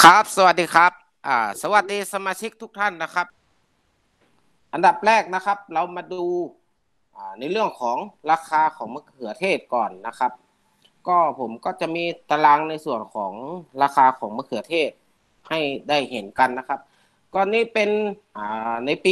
ครับสวัสดีครับสวัสดีสมาชิกทุกท่านนะครับอันดับแรกนะครับเรามาดูในเรื่องของราคาของมะเขือเทศก่อนนะครับก็ผมก็จะมีตารางในส่วนของราคาของมะเขือเทศให้ได้เห็นกันนะครับก็นี่เป็นในปี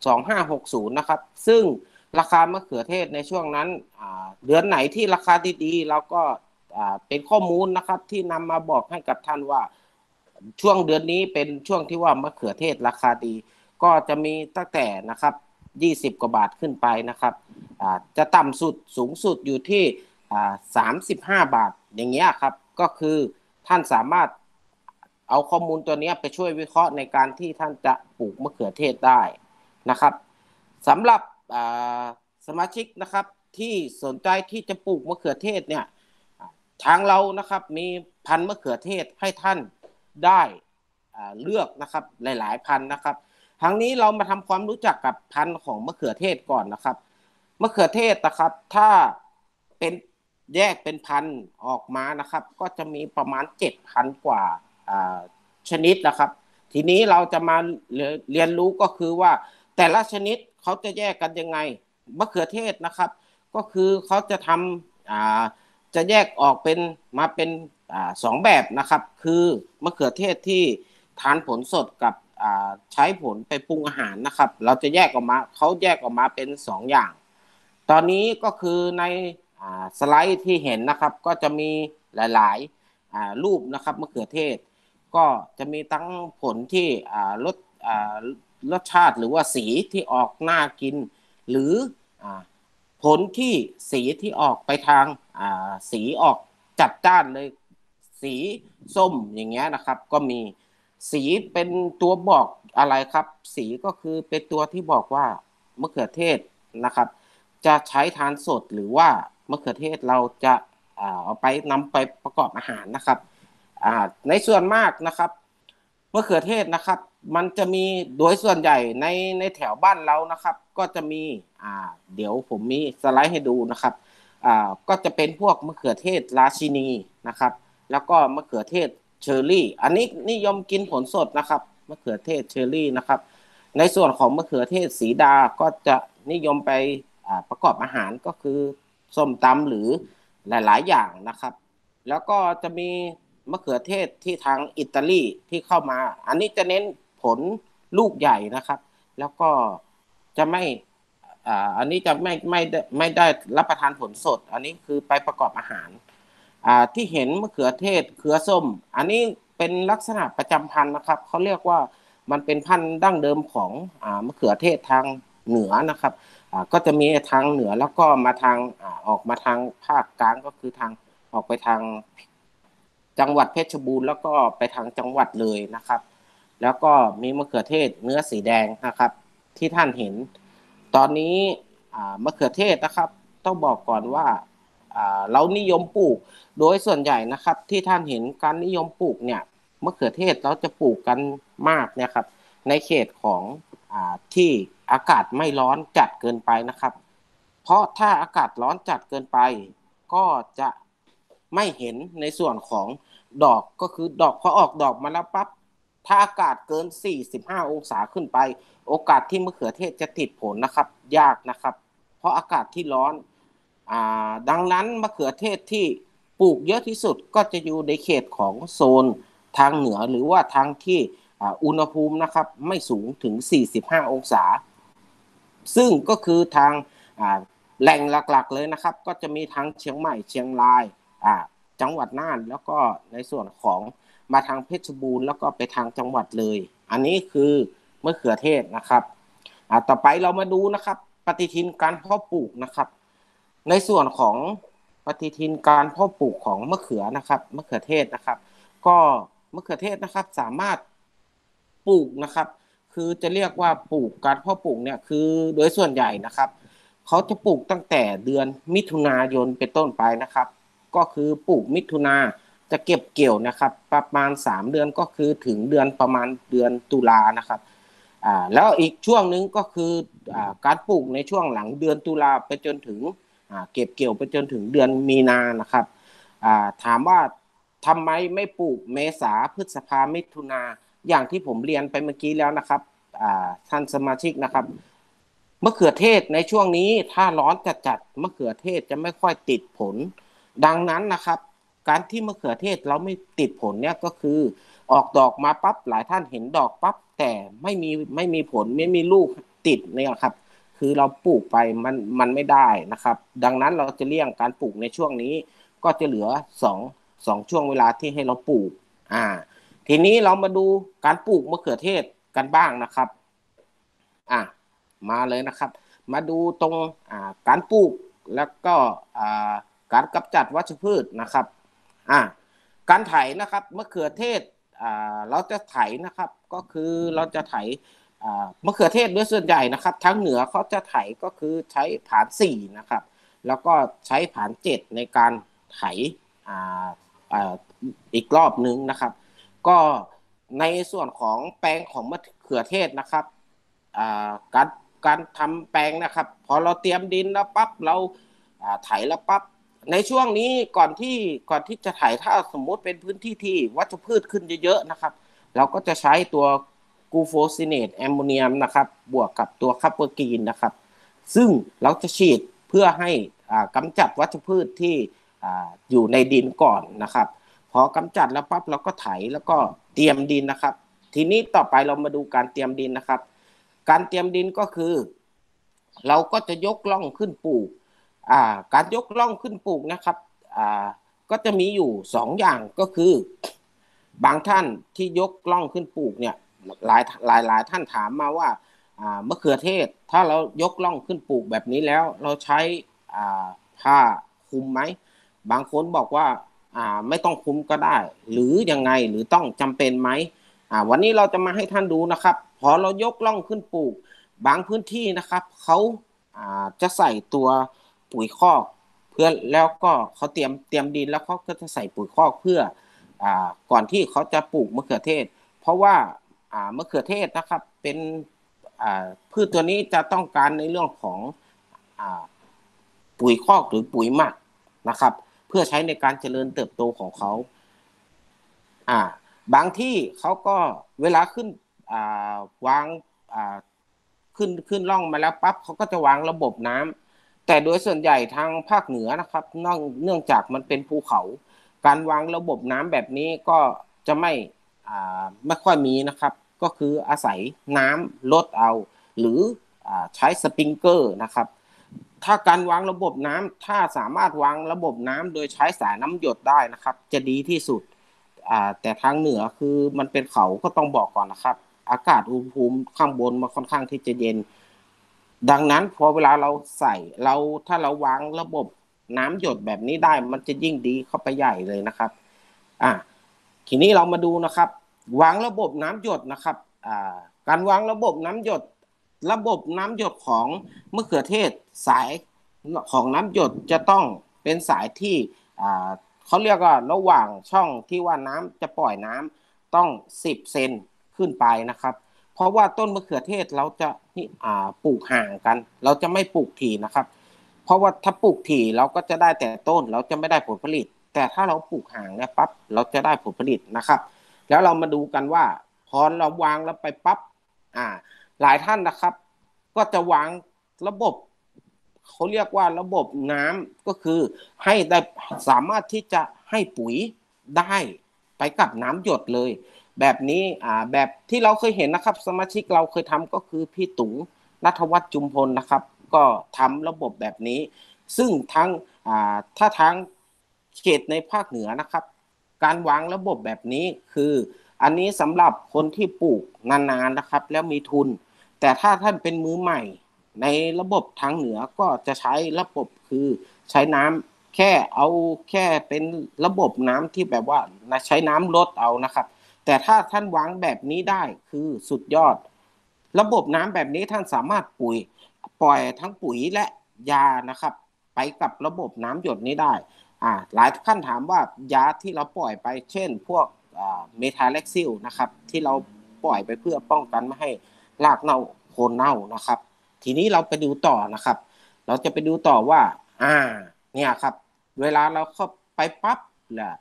2560นะครับซึ่งราคามะเขือเทศในช่วงนั้นเดือนไหนที่ราคาดีๆเราก็เป็นข้อมูลนะครับที่นำมาบอกให้กับท่านว่าช่วงเดือนนี้เป็นช่วงที่ว่ามะเขือเทศราคาดีก็จะมีตั้งแต่นะครับ20กว่าบาทขึ้นไปนะครับจะต่ำสุดสูงสุดอยู่ที่35 บาทอย่างเงี้ยครับก็คือท่านสามารถเอาข้อมูลตัวนี้ไปช่วยวิเคราะห์ในการที่ท่านจะปลูกมะเขือเทศได้นะครับสำหรับสมาชิกนะครับที่สนใจที่จะปลูกมะเขือเทศเนี่ยทางเรานะครับมีพันธุ์มะเขือเทศให้ท่านได้เลือกนะครับหลายๆพันธุ์นะครับทั้งนี้เรามาทำความรู้จักกับพันธุ์ของมะเขือเทศก่อนนะครับมะเขือเทศนะครับถ้าเป็นแยกเป็นพันธุ์ออกมานะครับก็จะมีประมาณ7,000กว่าชนิดนะครับทีนี้เราจะมาเรียนรู้ก็คือว่าแต่ละชนิดเขาจะแยกกันยังไงมะเขือเทศนะครับก็คือเขาจะทำจะแยกออกเป็นมาเป็นสองแบบนะครับคือมะเขือเทศที่ทานผลสดกับใช้ผลไปปรุงอาหารนะครับเราจะแยกออกมาเขาแยกออกมาเป็น2อย่างตอนนี้ก็คือในสไลด์ที่เห็นนะครับก็จะมีหลายๆรูปนะครับมะเขือเทศก็จะมีทั้งผลที่รสชาติหรือว่าสีที่ออกน่ากินหรือผลที่สีที่ออกไปทางสีออกจัดจ้านเลยสีส้มอย่างเงี้ยนะครับก็มีสีเป็นตัวบอกอะไรครับสีก็คือเป็นตัวที่บอกว่ามะเขือเทศนะครับจะใช้ทานสดหรือว่ามะเขือเทศเราจะเอาไปนำไปประกอบอาหารนะครับในส่วนมากนะครับมะเขือเทศนะครับมันจะมีโดยส่วนใหญ่ในแถวบ้านเรานะครับก็จะมีเดี๋ยวผมมีสไลด์ให้ดูนะครับก็จะเป็นพวกมะเขือเทศราชินีนะครับแล้วก็มะเขือเทศเชอร์รี่อันนี้นิยมกินผลสดนะครับมะเขือเทศเชอร์รี่นะครับในส่วนของมะเขือเทศสีดาก็จะนิยมไปประกอบอาหารก็คือส้มตำหรือหลายๆอย่างนะครับแล้วก็จะมีมะเขือเทศที่ทางอิตาลีที่เข้ามาอันนี้จะเน้นผลลูกใหญ่นะครับแล้วก็จะไม่อันนี้จะไม่ได้รับประทานผลสดอันนี้คือไปประกอบอาหารที่เห็นมะเขือเทศเครือส้มอันนี้เป็นลักษณะประจำพันธุ์นะครับเขาเรียกว่ามันเป็นพันธุ์ดั้งเดิมของมะเขือเทศทางเหนือนะครับก็จะมีทางเหนือแล้วก็มาทางออกมาทางภาคกลางก็คือทางออกไปทางจังหวัดเพชรบูรณ์แล้วก็ไปทางจังหวัดเลยนะครับแล้วก็มีมะเขือเทศเนื้อสีแดงนะครับที่ท่านเห็นตอนนี้มะเขือเทศนะครับต้องบอกก่อนว่าเรานิยมปลูกโดยส่วนใหญ่นะครับที่ท่านเห็นการนิยมปลูกเนี่ยมะเขือเทศเราจะปลูกกันมากนะครับในเขตของที่อากาศไม่ร้อนจัดเกินไปนะครับเพราะถ้าอากาศร้อนจัดเกินไปก็จะไม่เห็นในส่วนของดอกก็คือดอกพอออกดอกมาแล้วปั๊บถ้าอากาศเกิน45องศาขึ้นไปโอกาสที่มะเขือเทศจะติดผลนะครับยากนะครับเพราะอากาศที่ร้อนดังนั้นมะเขือเทศที่ปลูกเยอะที่สุดก็จะอยู่ในเขตของโซนทางเหนือหรือว่าทางที่อุณหภูมินะครับไม่สูงถึง45องศาซึ่งก็คือทางแหล่งหลักๆเลยนะครับก็จะมีทั้งเชียงใหม่เชียงรายจังหวัดน่านแล้วก็ในส่วนของมาทางเพชรบูรณ์แล้วก็ไปทางจังหวัดเลยอันนี้คือมะเขือเทศนะครับต่อไปเรามาดูนะครับปฏิทินการเพาะปลูกนะครับในส่วนของปฏิทินการเพาะปลูกของมะเขือนะครับมะเขือเทศนะครับก็มะเขือเทศนะครับสามารถปลูกนะครับคือจะเรียกว่าปลูกการเพาะปลูกเนี่ยคือโดยส่วนใหญ่นะครับเขาจะปลูกตั้งแต่เดือนมิถุนายนเป็นต้นไปนะครับก็คือปลูกมิถุนาจะเก็บเกี่ยวนะครับประมาณ3เดือนก็คือถึงเดือนประมาณเดือนตุลานะครับแล้วอีกช่วงนึงก็คือการปลูกในช่วงหลังเดือนตุลาไปจนถึงเก็บเกี่ยวไปจนถึงเดือนมีนานะครับถามว่าทำไมไม่ปลูกเมษาพฤษภามิถุนาอย่างที่ผมเรียนไปเมื่อกี้แล้วนะครับท่านสมาชิกนะครับมะเขือเทศในช่วงนี้ถ้าร้อนจัดมะเขือเทศจะไม่ค่อยติดผลดังนั้นนะครับการที่มะเขือเทศเราไม่ติดผลเนี่ยก็คือออกดอกมาปั๊บหลายท่านเห็นดอกปั๊บแต่ไม่มีผลไม่มีลูกติดเนี่ยครับคือเราปลูกไปมันไม่ได้นะครับดังนั้นเราจะเลี่ยงการปลูกในช่วงนี้ก็จะเหลือสองช่วงเวลาที่ให้เราปลูกทีนี้เรามาดูการปลูกมะเขือเทศกันบ้างนะครับมาเลยนะครับมาดูตรงการปลูกแล้วก็การกำจัดวัชพืชนะครับการไถนะครับมะเขือเทศเราจะไถนะครับก็คือเราจะไถมะเขือเทศด้วยส่วนใหญ่นะครับทางเหนือเขาจะไถก็คือใช้ผาน4นะครับแล้วก็ใช้ผาน7ในการไถอีกรอบนึงนะครับก็ในส่วนของแปลงของมะเขือเทศนะครับการทำแปลงนะครับพอเราเตรียมดินแล้วปั๊บเราไถแล้วปั๊บในช่วงนี้ก่อนที่จะไถถ้าสมมติเป็นพื้นที่ที่วัชพืชขึ้นเยอะๆนะครับเราก็จะใช้ตัวกูโฟซิเนตแอมโมเนียมนะครับบวกกับตัวคัพเปอร์กีนนะครับซึ่งเราจะฉีดเพื่อให้กำจัดวัชพืชที่อยู่ในดินก่อนนะครับพอกำจัดแล้วปั๊บเราก็ไถแล้วก็เตรียมดินนะครับทีนี้ต่อไปเรามาดูการเตรียมดินนะครับการเตรียมดินก็คือเราก็จะยกล่องขึ้นปลูกการยกล่องขึ้นปลูกนะครับก็จะมีอยู่2อย่างก็คือบางท่านที่ยกล่องขึ้นปลูกเนี่ยหลายท่านถามมาว่ามะเขือเทศถ้าเรายกล่องขึ้นปลูกแบบนี้แล้วเราใช้ผ้าคลุมไหมบางคนบอกว่าไม่ต้องคลุมก็ได้หรือยังไงหรือต้องจำเป็นไหมวันนี้เราจะมาให้ท่านดูนะครับพอเรายกล่องขึ้นปลูกบางพื้นที่นะครับเขาจะใส่ตัวปุ๋ยคอกเพื่อแล้วก็เขาเตรียมดินแล้วเขาก็จะใส่ปุ๋ยคอกเพื่อก่อนที่เขาจะปลูกมะเขือเทศเพราะว่ามะเขือเทศนะครับเป็นพืชตัวนี้จะต้องการในเรื่องของปุ๋ยคอกหรือปุ๋ยหมักนะครับเพื่อใช้ในการเจริญเติบโตของเขาบางที่เขาก็เวลาขึ้นวางขึ้นร่องมาแล้วปั๊บเขาก็จะวางระบบน้ำแต่โดยส่วนใหญ่ทางภาคเหนือนะครับเนื่องจากมันเป็นภูเขาการวางระบบน้ำแบบนี้ก็จะไม่ค่อยมีนะครับก็คืออาศัยน้ำลดเอาหรือใช้สปริงเกอร์นะครับถ้าการวางระบบน้ำถ้าสามารถวางระบบน้ำโดยใช้สายน้ำหยดได้นะครับจะดีที่สุดแต่ทางเหนือคือมันเป็นเขาก็ต้องบอกก่อนนะครับอากาศอุณหภูมิข้างบนมันค่อนข้างที่จะเย็นดังนั้นพอเวลาเราใส่ถ้าเราวางระบบน้ำหยดแบบนี้ได้มันจะยิ่งดีเข้าไปใหญ่เลยนะครับทีนี้เรามาดูนะครับวางระบบน้ำหยดนะครับการวางระบบน้ำหยดของมะเขือเทศสายของน้ำหยดจะต้องเป็นสายที่เขาเรียกว่าระหว่างช่องที่ว่าน้ำจะปล่อยน้ำต้อง10 เซนขึ้นไปนะครับเพราะว่าต้นมะเขือเทศเราจะปลูกห่างกันเราจะไม่ปลูกถี่นะครับเพราะว่าถ้าปลูกถี่เราก็จะได้แต่ต้นเราจะไม่ได้ผลผลิตแต่ถ้าเราปลูกห่างเนี่ยปั๊บเราจะได้ผลผลิตนะครับแล้วเรามาดูกันว่าพอเราวางแล้วไปปั๊บหลายท่านนะครับก็จะวางระบบเขาเรียกว่าระบบน้ำก็คือให้ได้สามารถที่จะให้ปุ๋ยได้ไปกับน้ำหยดเลยแบบนี้แบบที่เราเคยเห็นนะครับสมาชิกเราเคยทำก็คือพี่ตุ๋งณัฐวัฒน์จุมพลนะครับก็ทำระบบแบบนี้ซึ่งถ้าทางเขตในภาคเหนือนะครับการวางระบบแบบนี้คืออันนี้สำหรับคนที่ปลูกนานๆนะครับแล้วมีทุนแต่ถ้าท่านเป็นมือใหม่ในระบบทางเหนือก็จะใช้ระบบคือใช้น้ำแค่เป็นระบบน้ำที่แบบว่าใช้น้ำลดเอานะครับแต่ถ้าท่านวางแบบนี้ได้คือสุดยอดระบบน้ำแบบนี้ท่านสามารถปล่อยทั้งปุ๋ยและยานะครับไปกับระบบน้ำหยดนี้ได้หลายท่านถามว่ายาที่เราปล่อยไปเช่นพวกเมทาเล็กซิลนะครับที่เราปล่อยไปเพื่อป้องกันไม่ให้รากเน่าโคนเน่านะครับทีนี้เราไปดูต่อนะครับเราจะไปดูต่อว่าเนี่ยครับเวลาเราเข้าไปปั๊บ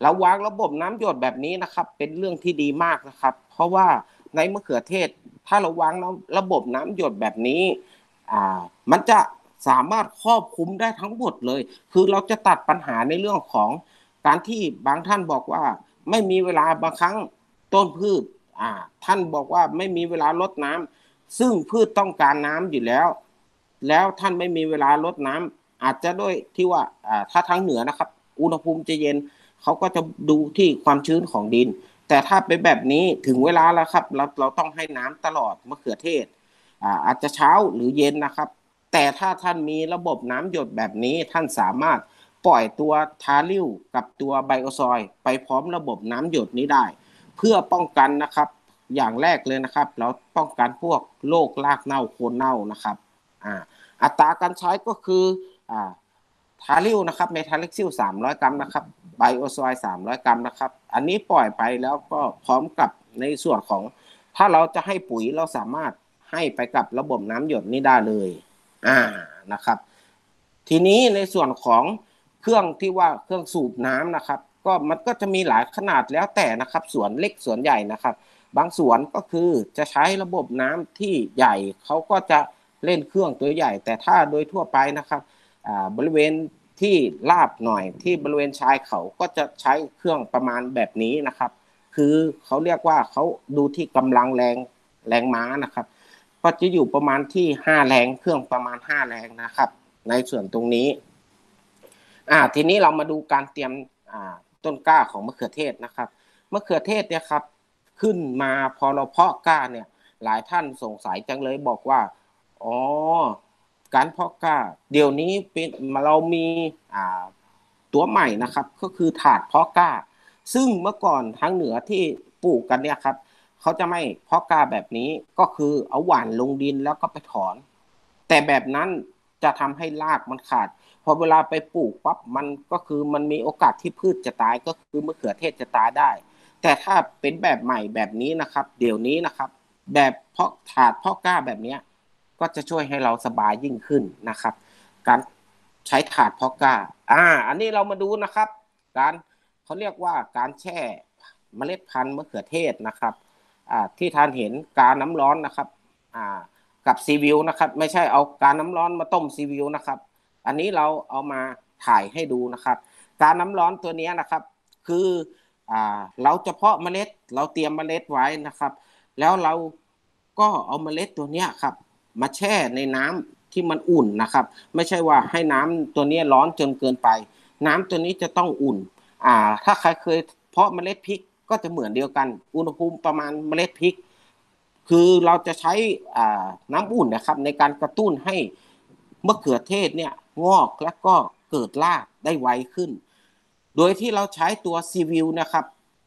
เราวางระบบน้ำหยดแบบนี้นะครับเป็นเรื่องที่ดีมากนะครับเพราะว่าในมะเขือเทศถ้าเราวางระบบน้ำหยดแบบนี้มันจะสามารถครอบคลุมได้ทั้งหมดเลยคือเราจะตัดปัญหาในเรื่องของการที่บางท่านบอกว่าไม่มีเวลาบางครั้งต้นพืชท่านบอกว่าไม่มีเวลารดน้ำซึ่งพืชต้องการน้ำอยู่แล้วท่านไม่มีเวลารดน้ำอาจจะด้วยที่ว่าถ้าทางเหนือนะครับอุณหภูมิจะเย็นเขาก็จะดูที่ความชื้นของดินแต่ถ้าเป็นแบบนี้ถึงเวลาแล้วครับเราต้องให้น้ำตลอดมะเขือเทศอาจจะเช้าหรือเย็นนะครับแต่ถ้าท่านมีระบบน้ำหยดแบบนี้ท่านสามารถปล่อยตัวทาริวกับตัวไบโอซอยไปพร้อมระบบน้ำหยดนี้ได้เพื่อป้องกันนะครับอย่างแรกเลยนะครับเราป้องกันพวกโรครากเน่าโคนเน่านะครับอัตราการใช้ก็คือทาริวนะครับเมทาลิกซิล300 กรัมนะครับไบโอซอย300 กรัมนะครับอันนี้ปล่อยไปแล้วก็พร้อมกับในส่วนของถ้าเราจะให้ปุ๋ยเราสามารถให้ไปกับระบบน้ำหยดนี้ได้เลยนะครับทีนี้ในส่วนของเครื่องที่ว่าเครื่องสูบน้ำนะครับก็มันก็จะมีหลายขนาดแล้วแต่นะครับสวนเล็กสวนใหญ่นะครับบางสวนก็คือจะใช้ระบบน้ำที่ใหญ่เขาก็จะเล่นเครื่องตัวใหญ่แต่ถ้าโดยทั่วไปนะครับบริเวณที่ลาบหน่อยที่บริเวณชายเขาก็จะใช้เครื่องประมาณแบบนี้นะครับคือเขาเรียกว่าเขาดูที่กำลังแรงม้านะครับก็จะอยู่ประมาณที่5 แรงเครื่องประมาณ5 แรงนะครับในส่วนตรงนี้ทีนี้เรามาดูการเตรียมต้นกล้าของมะเขือเทศนะครับมะเขือเทศเนี่ยครับขึ้นมาพอเราเพาะกล้าเนี่ยหลายท่านสงสัยจังเลยบอกว่าอ๋อการเพาะกล้าเดี๋ยวนี้เป็นเรามีตัวใหม่นะครับก็คือถาดเพาะกล้าซึ่งเมื่อก่อนทางเหนือที่ปลูกกันเนี่ยครับเขาจะไม่เพาะกล้าแบบนี้ก็คือเอาหว่านลงดินแล้วก็ไปถอนแต่แบบนั้นจะทำให้รากมันขาดพอเวลาไปปลูกปั๊บมันก็คือมันมีโอกาสที่พืชจะตายก็คือมะเขือเทศจะตายได้แต่ถ้าเป็นแบบใหม่แบบนี้นะครับเดี๋ยวนี้นะครับแบบเพาะถาดเพาะกล้าแบบนี้ก็จะช่วยให้เราสบายยิ่งขึ้นนะครับการใช้ถาดเพาะกล้าอันนี้เรามาดูนะครับการเขาเรียกว่าการแช่เมล็ดพันธุ์มะเขือเทศนะครับที่ท่านเห็นกาน้ำร้อนนะครับกับซีวิวนะครับไม่ใช่เอากาน้ำร้อนมาต้มซีวิวนะครับอันนี้เราเอามาถ่ายให้ดูนะครับกาน้ำร้อนตัวนี้นะครับคือเราเฉพาะเมล็ดเราเตรียมเมล็ดไว้นะครับแล้วเราก็เอาเมล็ดตัวนี้ครับมาแช่ในน้ำที่มันอุ่นนะครับไม่ใช่ว่าให้น้ำตัวนี้ร้อนจนเกินไปน้ำตัวนี้จะต้องอุ่นถ้าใครเคยเพาะเมล็ดพริกก็จะเหมือนเดียวกันอุณหภูมิประมาณเมล็ดพริกคือเราจะใช้น้ำอุ่นนะครับในการกระตุ้นให้มะเขือเทศเนี่ยงอกและก็เกิดรากได้ไวขึ้นโดยที่เราใช้ตัวซีวิลนะครับ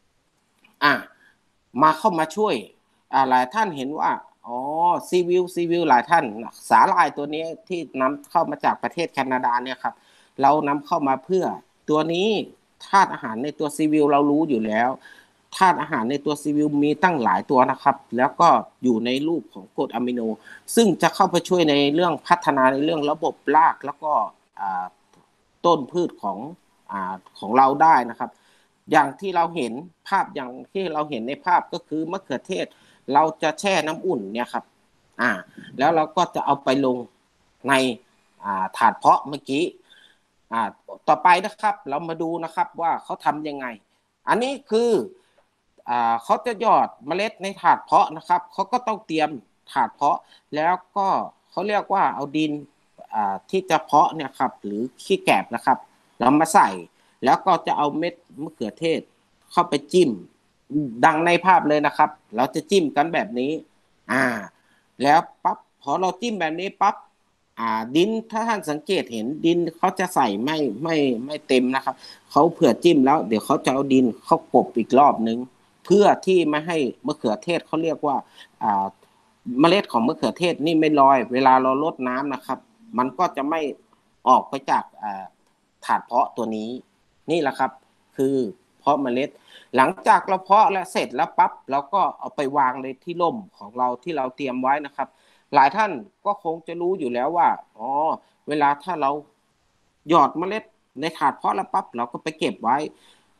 มาเข้ามาช่วยหลายท่านเห็นว่าซีวิลหลายท่านสาหร่ายตัวนี้ที่นำเข้ามาจากประเทศแคนาดาเนี่ยครับเรานำเข้ามาเพื่อตัวนี้ธาตุอาหารในตัวซีวิลเรารู้อยู่แล้วธาตุอาหารในตัวซีวิลมีตั้งหลายตัวนะครับแล้วก็อยู่ในรูปของกรดอะมิโนซึ่งจะเข้าไปช่วยในเรื่องพัฒนาในเรื่องระบบรากแล้วก็ต้นพืชของเราได้นะครับอย่างที่เราเห็นภาพอย่างที่เราเห็นในภาพก็คือมะเขือเทศเราจะแช่น้ำอุ่นเนี่ยครับแล้วเราก็จะเอาไปลงในถาดเพาะเมื่อกี้ต่อไปนะครับเรามาดูนะครับว่าเขาทำยังไงอันนี้คือเขาจะหยอดเมล็ดในถาดเพาะนะครับเขาก็ต้องเตรียมถาดเพาะแล้วก็เขาเรียกว่าเอาดินที่จะเพาะเนี่ยครับหรือขี้แกบนะครับเรามาใส่แล้วก็จะเอาเม็ดมะเขือเทศเข้าไปจิ้มดังในภาพเลยนะครับเราจะจิ้มกันแบบนี้แล้วปั๊บพอเราจิ้มแบบนี้ปั๊บดินถ้าท่านสังเกตเห็นดินเขาจะใส่ไม่เต็มนะครับเขาเผื่อจิ้มแล้วเดี๋ยวเขาจะเอาดินเข้ากบอีกรอบนึงเพื่อที่ไม่ให้มะเขือเทศเขาเรียกว่าเมล็ดของมะเขือเทศนี่ไม่ลอยเวลาเราลดน้ำนะครับมันก็จะไม่ออกไปจากถาดเพาะตัวนี้นี่แหละครับคือเพาะเมล็ดหลังจากเราเพาะและเสร็จแล้วปั๊บเราก็เอาไปวางในที่ร่มของเราที่เราเตรียมไว้นะครับหลายท่านก็คงจะรู้อยู่แล้วว่าเวลาถ้าเราหยอดเมล็ดในถาดเพาะแล้วปั๊บเราก็ไปเก็บไว้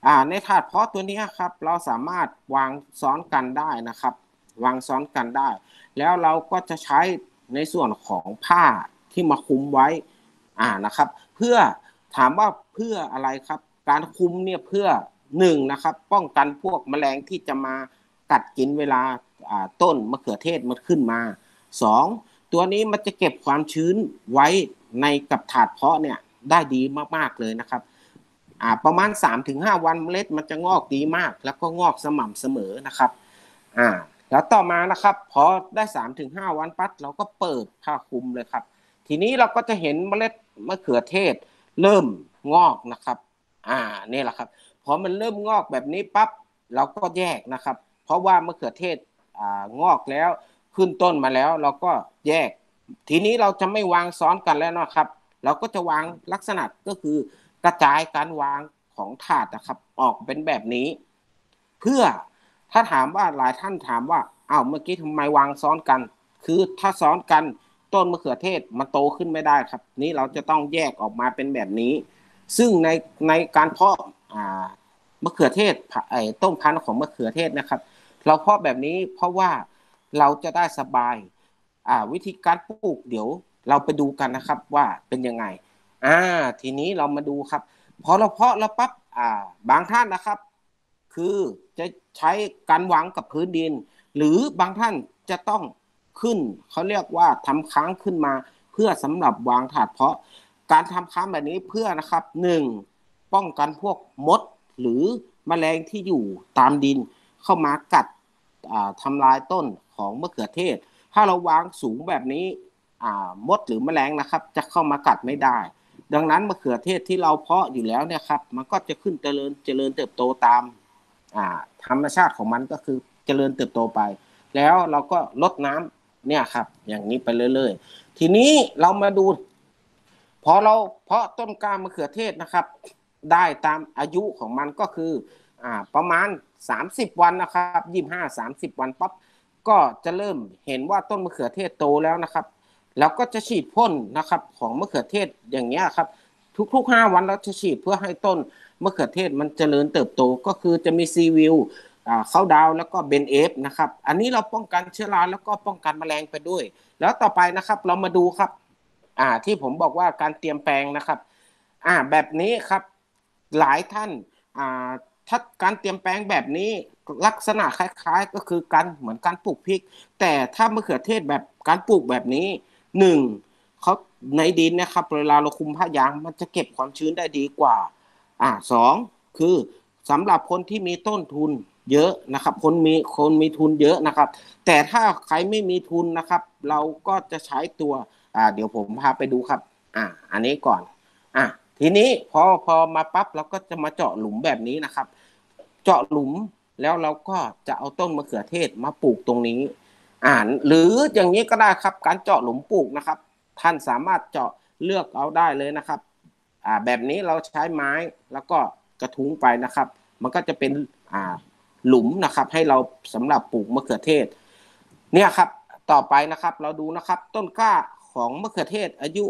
ในถาดเพาะตัวนี้ครับเราสามารถวางซ้อนกันได้นะครับวางซ้อนกันได้แล้วเราก็จะใช้ในส่วนของผ้าที่มาคลุมไว้นะครับเพื่อถามว่าเพื่ออะไรครับการคลุมเนี่ยเพื่อหนึ่งนะครับป้องกันพวกแมลงที่จะมากัดกินเวลาต้นมะเขือเทศมันขึ้นมาสองตัวนี้มันจะเก็บความชื้นไว้ในกับถาดเพาะเนี่ยได้ดีมากๆเลยนะครับประมาณ 3-5 วันเมล็ดมันจะงอกดีมากแล้วก็งอกสม่ำเสมอนะครับแล้วต่อมานะครับพอได้ 3-5 วันปั๊บเราก็เปิดผ้าคลุมเลยครับทีนี้เราก็จะเห็นเมล็ดมะเขือเทศเริ่มงอกนะครับนี่แหละครับพอมันเริ่มงอกแบบนี้ปั๊บเราก็แยกนะครับเพราะว่ามะเขือเทศงอกแล้วขึ้นต้นมาแล้วเราก็แยกทีนี้เราจะไม่วางซ้อนกันแล้วนะครับเราก็จะวางลักษณะก็คือกระจายการวางของถาดนะครับออกเป็นแบบนี้เพื่อถ้าถามว่าหลายท่านถามว่าเมื่อกี้ทำไมวางซ้อนกันคือถ้าซ้อนกันต้นมะเขือเทศมันโตขึ้นไม่ได้ครับนี้เราจะต้องแยกออกมาเป็นแบบนี้ซึ่งในการเพาะมะเขือเทศต้นพันธุ์ของมะเขือเทศนะครับเราเพาะแบบนี้เพราะว่าเราจะได้สบายวิธีการปลูกเดี๋ยวเราไปดูกันนะครับว่าเป็นยังไงทีนี้เรามาดูครับพอเราเพาะแล้วปั๊บบางท่านนะครับคือจะใช้การวางกับพื้นดินหรือบางท่านจะต้องขึ้นเขาเรียกว่าทำค้างขึ้นมาเพื่อสำหรับวางถาดเพาะการทำค้างแบบนี้เพื่อนะครับหนึ่งป้องกันพวกมดหรือแมลงที่อยู่ตามดินเข้ามากัดทำลายต้นของมะเขือเทศถ้าเราวางสูงแบบนี้มดหรือแมลงนะครับจะเข้ามากัดไม่ได้ดังนั้นมะเขือเทศที่เราเพาะอยู่แล้วเนี่ยครับมันก็จะขึ้นเจริญเติบโตตามธรรมชาติของมันก็คือเจริญเติบโตไปแล้วเราก็ลดน้ำเนี่ยครับอย่างนี้ไปเรื่อยๆทีนี้เรามาดูพอเราเพาะต้นกล้ามะเขือเทศนะครับได้ตามอายุของมันก็คือประมาณ30วันนะครับ25-30วันปั๊บก็จะเริ่มเห็นว่าต้นมะเขือเทศโตแล้วนะครับแล้วก็จะฉีดพ่นนะครับของมะเขือเทศอย่างเงี้ยครับทุกๆ5วันเราจะฉีดเพื่อให้ต้นมะเขือเทศมันเจริญเติบโตก็คือจะมีซีวิลเข้าดาวแล้วก็เบนเอฟนะครับอันนี้เราป้องกันเชื้อราแล้วก็ป้องกันแมลงไปด้วยแล้วต่อไปนะครับเรามาดูครับที่ผมบอกว่าการเตรียมแปลงนะครับแบบนี้ครับหลายท่านถ้าการเตรียมแปลงแบบนี้ลักษณะคล้ายๆก็คือการเหมือนการปลูกพริกแต่ถ้ามะเขือเทศแบบการปลูกแบบนี้หนึ่งเขาในดินนะครับเวลาเราคุมผ้ายางมันจะเก็บความชื้นได้ดีกว่าสองคือสำหรับคนที่มีต้นทุนเยอะนะครับคนมีทุนเยอะนะครับแต่ถ้าใครไม่มีทุนนะครับเราก็จะใช้ตัวเดี๋ยวผมพาไปดูครับอันนี้ก่อนทีนี้พอมาปั๊บเราก็จะมาเจาะหลุมแบบนี้นะครับเจาะหลุมแล้วเราก็จะเอาต้นมะเขือเทศมาปลูกตรงนี้หรืออย่างนี้ก็ได้ครับการเจาะหลุมปลูกนะครับท่านสามารถเจาะเลือกเอาได้เลยนะครับแบบนี้เราใช้ไม้แล้วก็กระทุ้งไปนะครับมันก็จะเป็นหลุมนะครับให้เราสำหรับปลูกมะเขือเทศเนี่ยครับต่อไปนะครับเราดูนะครับต้นกล้าของมะเขือเทศอายุ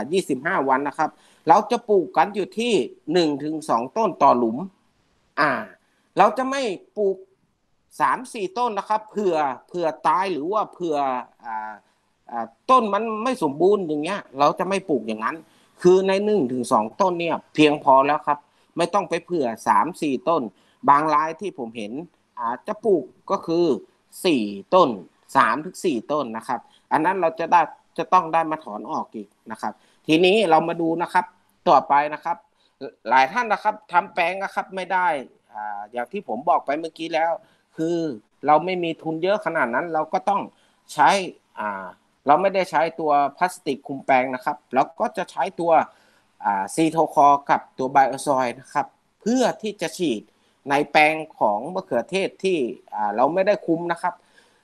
25วันนะครับเราจะปลูกกันอยู่ที่1-2ต้นต่อหลุมเราจะไม่ปลูก3-4ต้นนะครับเผื่อตายหรือว่าเผื่อต้นมันไม่สมบูรณ์อย่างเงี้ยเราจะไม่ปลูกอย่างนั้นคือใน1-2ต้นเนี่ยเพียงพอแล้วครับไม่ต้องไปเผื่อ3-4ต้นบางรายที่ผมเห็นจะปลูกก็คือ4ต้น3-4ต้นนะครับอันนั้นเราจะต้องได้มาถอนออกอีกนะครับทีนี้เรามาดูนะครับต่อไปนะครับหลายท่านนะครับทำแปลงนะครับไม่ได้อย่างที่ผมบอกไปเมื่อกี้แล้วคือเราไม่มีทุนเยอะขนาดนั้นเราก็ต้องใช้เราไม่ได้ใช้ตัวพลาสติกคุมแปลงนะครับเราก็จะใช้ตัวซีโทคอร์กับตัวไบโอซอยนะครับเพื่อที่จะฉีดในแปลงของมะเขือเทศที่เราไม่ได้คุมนะครับ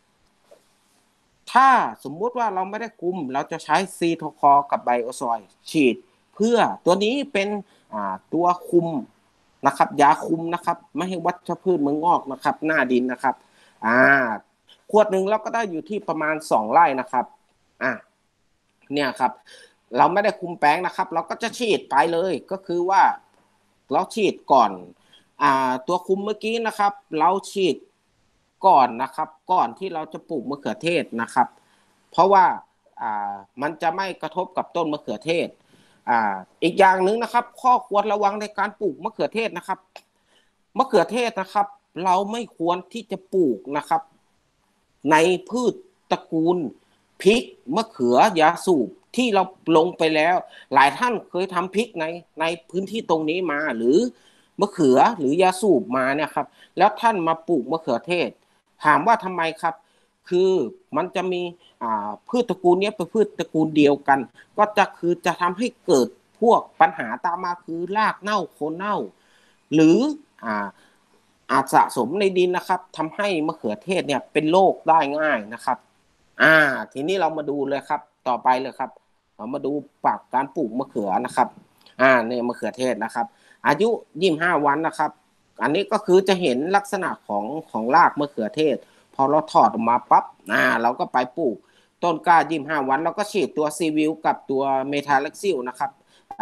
ถ้าสมมุติว่าเราไม่ได้คุมเราจะใช้ซีโทคอร์กับไบโอซอยฉีดเพื่อตัวนี้เป็นตัวคุมนะครับยาคุมนะครับไม่ให้วัชพืชมันงอกนะครับหน้าดินนะครับขวดหนึ่งเราก็ได้อยู่ที่ประมาณ2ไร่นะครับเนี่ยครับเราไม่ได้คุมแปลงนะครับเราก็จะฉีดไปเลยก็คือว่าเราฉีดก่อนตัวคุมเมื่อกี้นะครับเราฉีดก่อนนะครับก่อนที่เราจะปลูกมะเขือเทศนะครับเพราะว่ามันจะไม่กระทบกับต้นมะเขือเทศอีกอย่างหนึ่งนะครับข้อควรระวังในการปลูกมะเขือเทศนะครับมะเขือเทศนะครับเราไม่ควรที่จะปลูกนะครับในพืชตระกูลพริกมะเขือยาสูบที่เราลงไปแล้วหลายท่านเคยทำพริกในพื้นที่ตรงนี้มาหรือมะเขือหรือยาสูบมาเนี่ยครับแล้วท่านมาปลูกมะเขือเทศถามว่าทำไมครับคือมันจะมีพืชตระกูลนี้เป็นพืชตระกูลเดียวกันก็จะทำให้เกิดพวกปัญหาตามมาคือรากเน่าโคนเน่าหรืออาจสะสมในดินนะครับทำให้มะเขือเทศเนี่ยเป็นโรคได้ง่ายนะครับทีนี้เรามาดูเลยครับต่อไปเลยครับเรามาดูปักการปลูกมะเขือนะครับเนี่ยมะเขือเทศนะครับอายุ25 วันนะครับอันนี้ก็คือจะเห็นลักษณะของรากมะเขือเทศพอเราถอดออกมาปั๊บเราก็ไปปลูกต้นกล้า25 วันเราก็ฉีดตัวซีวิลกับตัวเมทาลักซิลนะครับ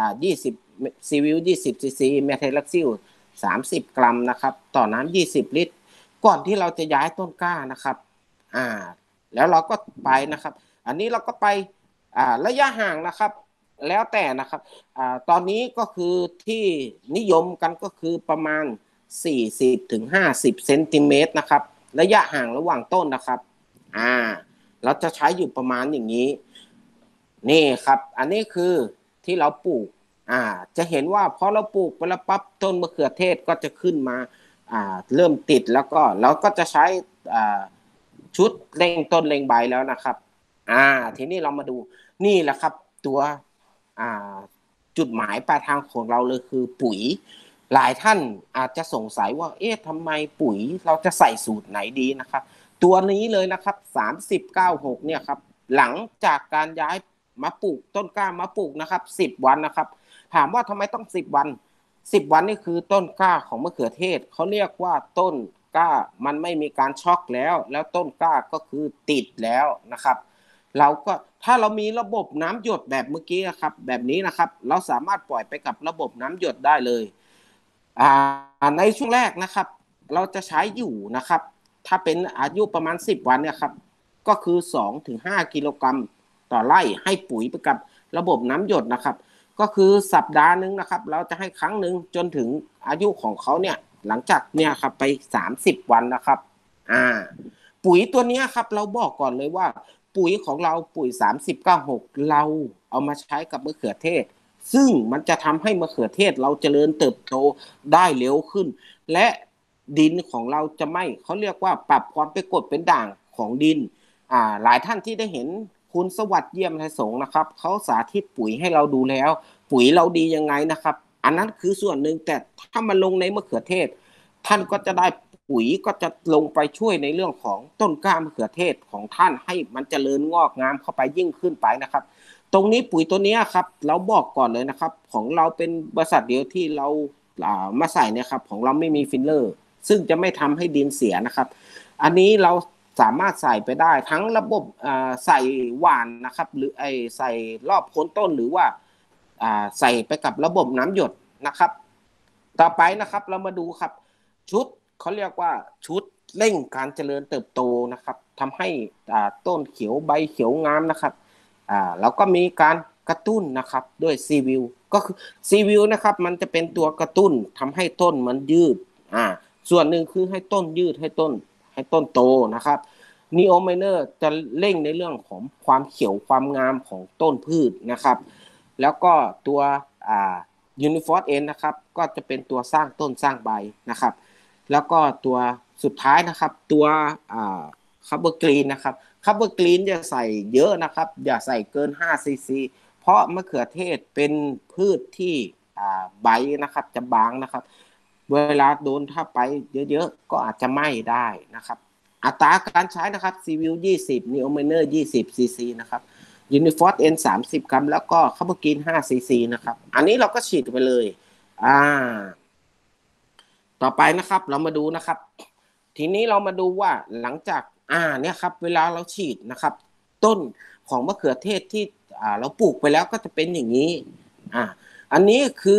20ซีวิล20ซีซีเมทาลักซิล30 กรัมนะครับต่อน้ำ20 ลิตรก่อนที่เราจะย้ายต้นกล้านะครับแล้วเราก็ไปนะครับอันนี้เราก็ไประยะห่างนะครับแล้วแต่นะครับตอนนี้ก็คือที่นิยมกันก็คือประมาณ40 ถึง 50 เซนติเมตรนะครับระยะห่างระหว่างต้นนะครับเราจะใช้อยู่ประมาณอย่างนี้นี่ครับอันนี้คือที่เราปลูกจะเห็นว่าพอเราปลูกไปแล้วปั๊บต้นมะเขือเทศก็จะขึ้นมาเริ่มติดแล้วก็เราก็จะใช้ชุดเร่งต้นเร่งใบแล้วนะครับทีนี้เรามาดูนี่แหละครับตัวจุดหมายปลายทางของเราเลยคือปุ๋ยหลายท่านอาจจะสงสัยว่าทำไมปุ๋ยเราจะใส่สูตรไหนดีนะครับตัวนี้เลยนะครับ3096เนี่ยครับหลังจากการย้ายมาปลูกต้นกล้ามาปลูกนะครับ10 วันนะครับถามว่าทำไมต้อง10 วัน10 วันนี่คือต้นกล้าของมะเขือเทศเขาเรียกว่าต้นกล้ามันไม่มีการช็อกแล้วต้นกล้าก็คือติดแล้วนะครับเราก็ถ้าเรามีระบบน้ำหยดแบบเมื่อกี้นะครับแบบนี้นะครับเราสามารถปล่อยไปกับระบบน้ำหยดได้เลยในช่วงแรกนะครับเราจะใช้อยู่นะครับถ้าเป็นอายุประมาณ10 วันเนี่ยครับก็คือ2 ถึง 5 กิโลกรัมต่อไร่ให้ปุ๋ยไปกับระบบน้ำหยดนะครับก็คือสัปดาห์นึงนะครับเราจะให้ครั้งหนึ่งจนถึงอายุของเขาเนี่ยหลังจากเนี่ยครับไป30 วันนะครับปุ๋ยตัวนี้ครับเราบอกก่อนเลยว่าปุ๋ยของเราปุ๋ย3096เราเอามาใช้กับมะเขือเทศซึ่งมันจะทำให้มะเขือเทศเราเจริญเติบโตได้เร็วขึ้นและดินของเราจะไม่เขาเรียกว่าปรับความเป็นกรดเป็นด่างของดินหลายท่านที่ได้เห็นคุณสวัสดิ์เยี่ยมไทยสงฆ์นะครับเขาสาธิตปุ๋ยให้เราดูแล้วปุ๋ยเราดียังไงนะครับอันนั้นคือส่วนหนึ่งแต่ถ้ามันลงในมะเขือเทศท่านก็จะได้ปุ๋ยก็จะลงไปช่วยในเรื่องของต้นกล้ามะเขือเทศของท่านให้มันเจริญงอกงามเข้าไปยิ่งขึ้นไปนะครับตรงนี้ปุ๋ยตัวนี้ครับเราบอกก่อนเลยนะครับของเราเป็นบริษัทเดียวที่เรามาใส่เนี่ยครับของเราไม่มีฟิลเลอร์ซึ่งจะไม่ทำให้ดินเสียนะครับอันนี้เราสามารถใส่ไปได้ทั้งระบบใส่หว่านนะครับหรือใส่รอบโคนต้นหรือว่าใส่ไปกับระบบน้ำหยดนะครับต่อไปนะครับเรามาดูครับชุดเขาเรียกว่าชุดเร่งการเจริญเติบโตนะครับทำให้ต้นเขียวใบเขียวงามนะครับแล้วก็มีการกระตุ้นนะครับด้วยซีวิลก็คือซีวิลนะครับมันจะเป็นตัวกระตุ้นทำให้ต้นมันยืดส่วนหนึ่งคือให้ต้นยืดให้ต้นโตนะครับนีโอไมเนอร์จะเร่งในเรื่องของความเขียวความงามของต้นพืชนะครับแล้วก็ตัวยูนิฟอร์สเอ็นนะครับก็จะเป็นตัวสร้างต้นสร้างใบนะครับแล้วก็ตัวสุดท้ายนะครับตัวคัพเบอร์กรีนนะครับคัพเบอร์กรีนจะใส่เยอะนะครับอย่าใส่เกิน5 ซีซีเพราะมะเขือเทศเป็นพืชที่ใบนะครับจะบางนะครับเวลาโดนถ้าไปเยอะๆก็อาจจะไหม้ได้นะครับอัตราการใช้นะครับซีวิล20นีโอไมเนอร์20 ซีซีนะครับยูนิฟอร์สเอ็น30 กรัมแล้วก็คัพเบอร์กรีน5 ซีซีนะครับอันนี้เราก็ฉีดไปเลยต่อไปนะครับเรามาดูนะครับทีนี้เรามาดูว่าหลังจากเนี่ยครับเวลาเราฉีดนะครับต้นของมะเขือเทศที่เราปลูกไปแล้วก็จะเป็นอย่างนี้อันนี้คือ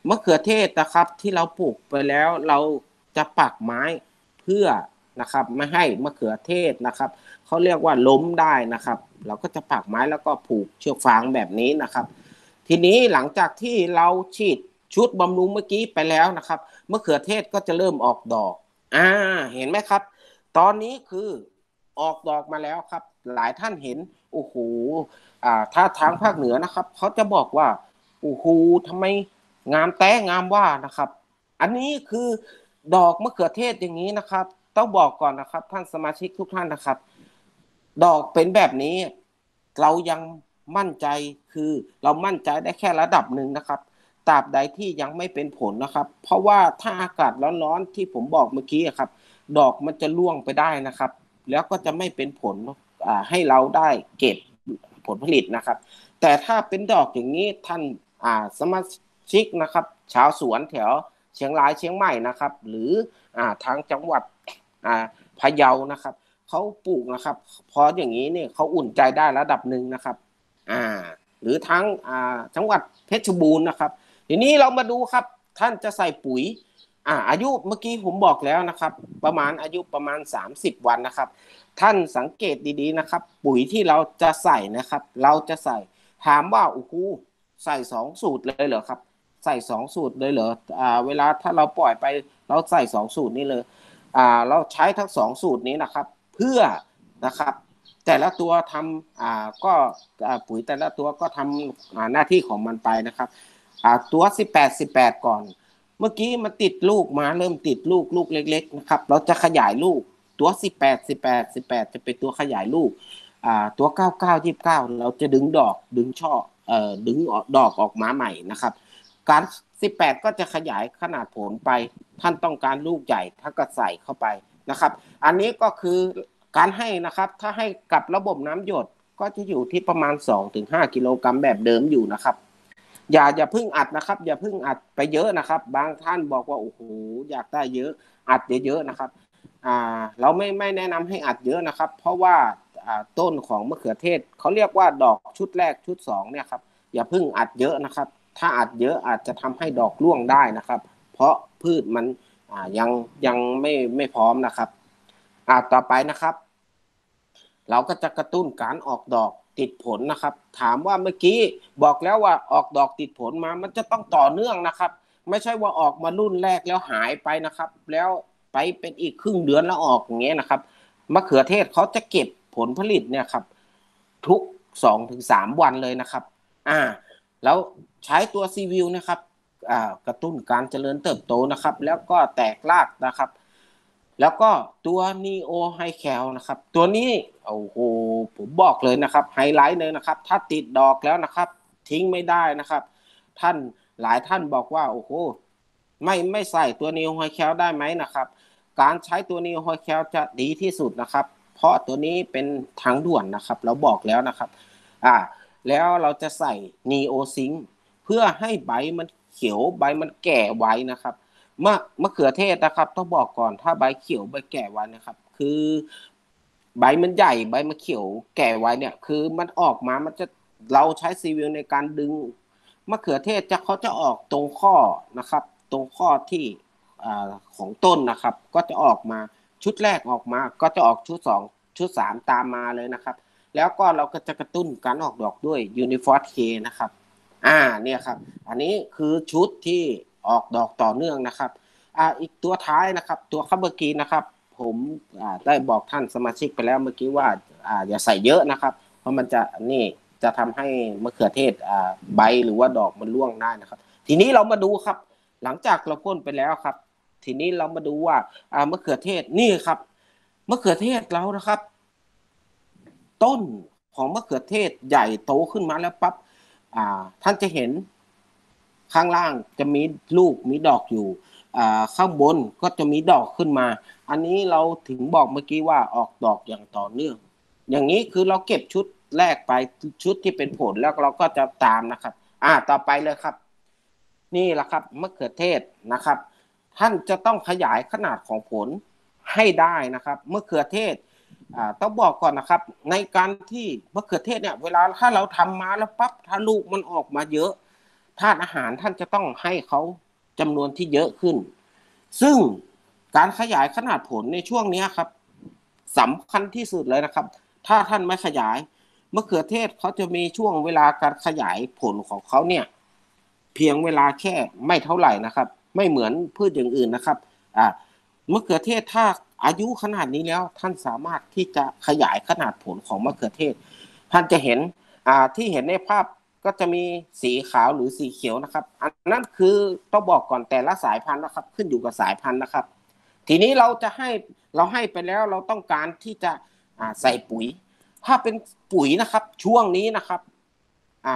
มะเขือเทศนะครับที่เราปลูกไปแล้วเราจะปักไม้เพื่อนะครับไม่ให้มะเขือเทศนะครับเขาเรียกว่าล้มได้นะครับเราก็จะปักไม้แล้วก็ผูกเชือกฟางแบบนี้นะครับทีนี้หลังจากที่เราฉีดชุดบำรุงเมื่อกี้ไปแล้วนะครับมะเขือเทศก็จะเริ่มออกดอกเห็นไหมครับตอนนี้คือออกดอกมาแล้วครับหลายท่านเห็นโอ้โหถ้าทางภาคเหนือนะครับเขาจะบอกว่าโอ้โหทำไมงามแต้งามว่านะครับอันนี้คือดอกมะเขือเทศอย่างนี้นะครับต้องบอกก่อนนะครับท่านสมาชิกทุกท่านนะครับดอกเป็นแบบนี้เรายังมั่นใจคือเรามั่นใจได้แค่ระดับหนึ่งนะครับตราบใดที่ยังไม่เป็นผลนะครับเพราะว่าถ้าอากาศร้อนๆที่ผมบอกเมื่อกี้ครับดอกมันจะร่วงไปได้นะครับแล้วก็จะไม่เป็นผลให้เราได้เก็บผลผลิตนะครับแต่ถ้าเป็นดอกอย่างนี้ท่านสมาชิกนะครับชาวสวนแถวเชียงรายเชียงใหม่นะครับหรือทางจังหวัดพะเยานะครับเขาปลูกนะครับพออย่างนี้เนี่ยเขาอุ่นใจได้ระดับหนึ่งนะครับอ่าหรือทั้งจังหวัดเพชรบูรณ์นะครับทีนี้เรามาดูครับท่านจะใส่ปุ๋ยอายุเมื่อกี้ผมบอกแล้วนะครับประมาณอายุประมาณ30วันนะครับท่านสังเกตดีๆนะครับปุ๋ยที่เราจะใส่นะครับเราจะใส่ถามว่าโอ้โหใส่2 สูตรเลยเหรอครับใส่2 สูตรเลยเหรอเวลาถ้าเราปล่อยไปเราใส่2 สูตรนี้เลยเราใช้ทั้ง2 สูตรนี้นะครับเพื่อนะครับแต่ละตัวทำก็ปุ๋ยแต่ละตัวก็ทำหน้าที่ของมันไปนะครับตัว18ก่อนเมื่อกี้มันติดลูกมาเริ่มติดลูกเล็กๆนะครับเราจะขยายลูกตัว18จะเป็นตัวขยายลูกตัว99เราจะดึงดอกดึงช่อดึงดอกออกมาใหม่นะครับการ18ก็จะขยายขนาดผลไปท่านต้องการลูกใหญ่ท่านก็ใส่เข้าไปนะครับอันนี้ก็คือการให้นะครับถ้าให้กับระบบน้ำหยดก็จะอยู่ที่ประมาณ 2-5 กิโลกรัมแบบเดิมอยู่นะครับอย่าเพิ่งอัดนะครับอย่าเพิ่งอัดไปเยอะนะครับบางท่านบอกว่าโอ้โหอยากได้เยอะอัดเยอะๆนะครับเราไม่แนะนำให้อัดเยอะนะครับเพราะว่าต้นของมะเขือเทศเขาเรียกว่าดอกชุดแรกชุด2เนี่ยครับอย่าเพิ่งอัดเยอะนะครับถ้าอัดเยอะอาจจะทำให้ดอกร่วงได้นะครับเพราะพืชมันยังไม่พร้อมนะครับต่อไปนะครับเราก็จะกระตุ้นการออกดอกติดผลนะครับถามว่าเมื่อกี้บอกแล้วว่าออกดอกติดผลมามันจะต้องต่อเนื่องนะครับไม่ใช่ว่าออกมารุ่นแรกแล้วหายไปนะครับแล้วไปเป็นอีกครึ่งเดือนแล้วออกอย่างเงี้ยนะครับมะเขือเทศเขาจะเก็บผลผลิตเนี่ยครับทุก2-3 วันเลยนะครับแล้วใช้ตัวซีวิวนะครับกระตุ้นการเจริญเติบโตนะครับแล้วก็แตกรากนะครับแล้วก็ตัวนีโอไฮแคลนะครับตัวนี้โอ้โหผมบอกเลยนะครับไฮไลท์เลยนะครับถ้าติดดอกแล้วนะครับทิ้งไม่ได้นะครับท่านหลายท่านบอกว่าโอ้โหไม่ใส่ตัวนีโอไฮแคลได้ไหมนะครับการใช้ตัวนีโอไฮแคลจะดีที่สุดนะครับเพราะตัวนี้เป็นทางด่วนนะครับเราบอกแล้วนะครับแล้วเราจะใส่นีโอซิงเพื่อให้ใบมันเขียวใบมันแก่ไว้นะครับมะเขือเทศนะครับต้องบอกก่อนถ้าใบเขียวใบแก่ไว้นะครับคือใบมันใหญ่ใบมันเขียวแก่ไว้เนี่ยคือมันออกมามันจะเราใช้ซีวิลในการดึงมะเขือเทศเขาจะออกตรงข้อนะครับตรงข้อที่ของต้นนะครับก็จะออกมาชุดแรกออกมาก็จะออกชุด2ชุด3ตามมาเลยนะครับแล้วก็เราก็จะกระตุ้นการออกดอกด้วยยูนิฟอร์เคนะครับเนี่ยครับอันนี้คือชุดที่ออกดอกต่อเนื่องนะครับอีกตัวท้ายนะครับตัวข้าเมื่อกี้นะครับผมได้บอกท่านสมาชิกไปแล้วเมื่อกี้ว่าอย่าใส่เยอะนะครับเพราะมันจะทำให้มะเขือเทศใบหรือว่าดอกมันร่วงได้นะครับทีนี้เรามาดูครับหลังจากเราพ่นไปแล้วครับทีนี้เรามาดูว่ามะเขือเทศนี่ครับมะเขือเทศเรานะครับต้นของมะเขือเทศใหญ่โตขึ้นมาแล้วปั๊บท่านจะเห็นข้างล่างจะมีลูกมีดอกอยู่ข้างบนก็จะมีดอกขึ้นมาอันนี้เราถึงบอกเมื่อกี้ว่าออกดอกอย่างต่อเนื่องอย่างนี้คือเราเก็บชุดแรกไปชุดที่เป็นผลแล้วเราก็จะตามนะครับต่อไปเลยครับนี่แหละครับมะเขือเทศนะครับท่านจะต้องขยายขนาดของผลให้ได้นะครับมะเขือเทศต้องบอกก่อนนะครับในการที่มะเขือเทศเนี่ยเวลาถ้าเราทำมาแล้วปั๊บถ้าลูกมันออกมาเยอะธาตุอาหารท่านจะต้องให้เขาจำนวนที่เยอะขึ้นซึ่งการขยายขนาดผลในช่วงนี้ครับสำคัญที่สุดเลยนะครับถ้าท่านไม่ขยายมะเขือเทศเขาจะมีช่วงเวลาการขยายผลของเขาเนี่ยเพียงเวลาแค่ไม่เท่าไหร่นะครับไม่เหมือนพืชอย่างอื่นนะครับมะเขือเทศถ้าอายุขนาดนี้แล้วท่านสามารถที่จะขยายขนาดผลของมะเขือเทศท่านจะเห็นที่เห็นในภาพก็จะมีสีขาวหรือสีเขียวนะครับอันนั้นคือต้องบอกก่อนแต่ละสายพันธุ์นะครับขึ้นอยู่กับสายพันธุ์นะครับทีนี้เราให้ไปแล้วเราต้องการที่จะใส่ปุ๋ยถ้าเป็นปุ๋ยนะครับช่วงนี้นะครับอ่า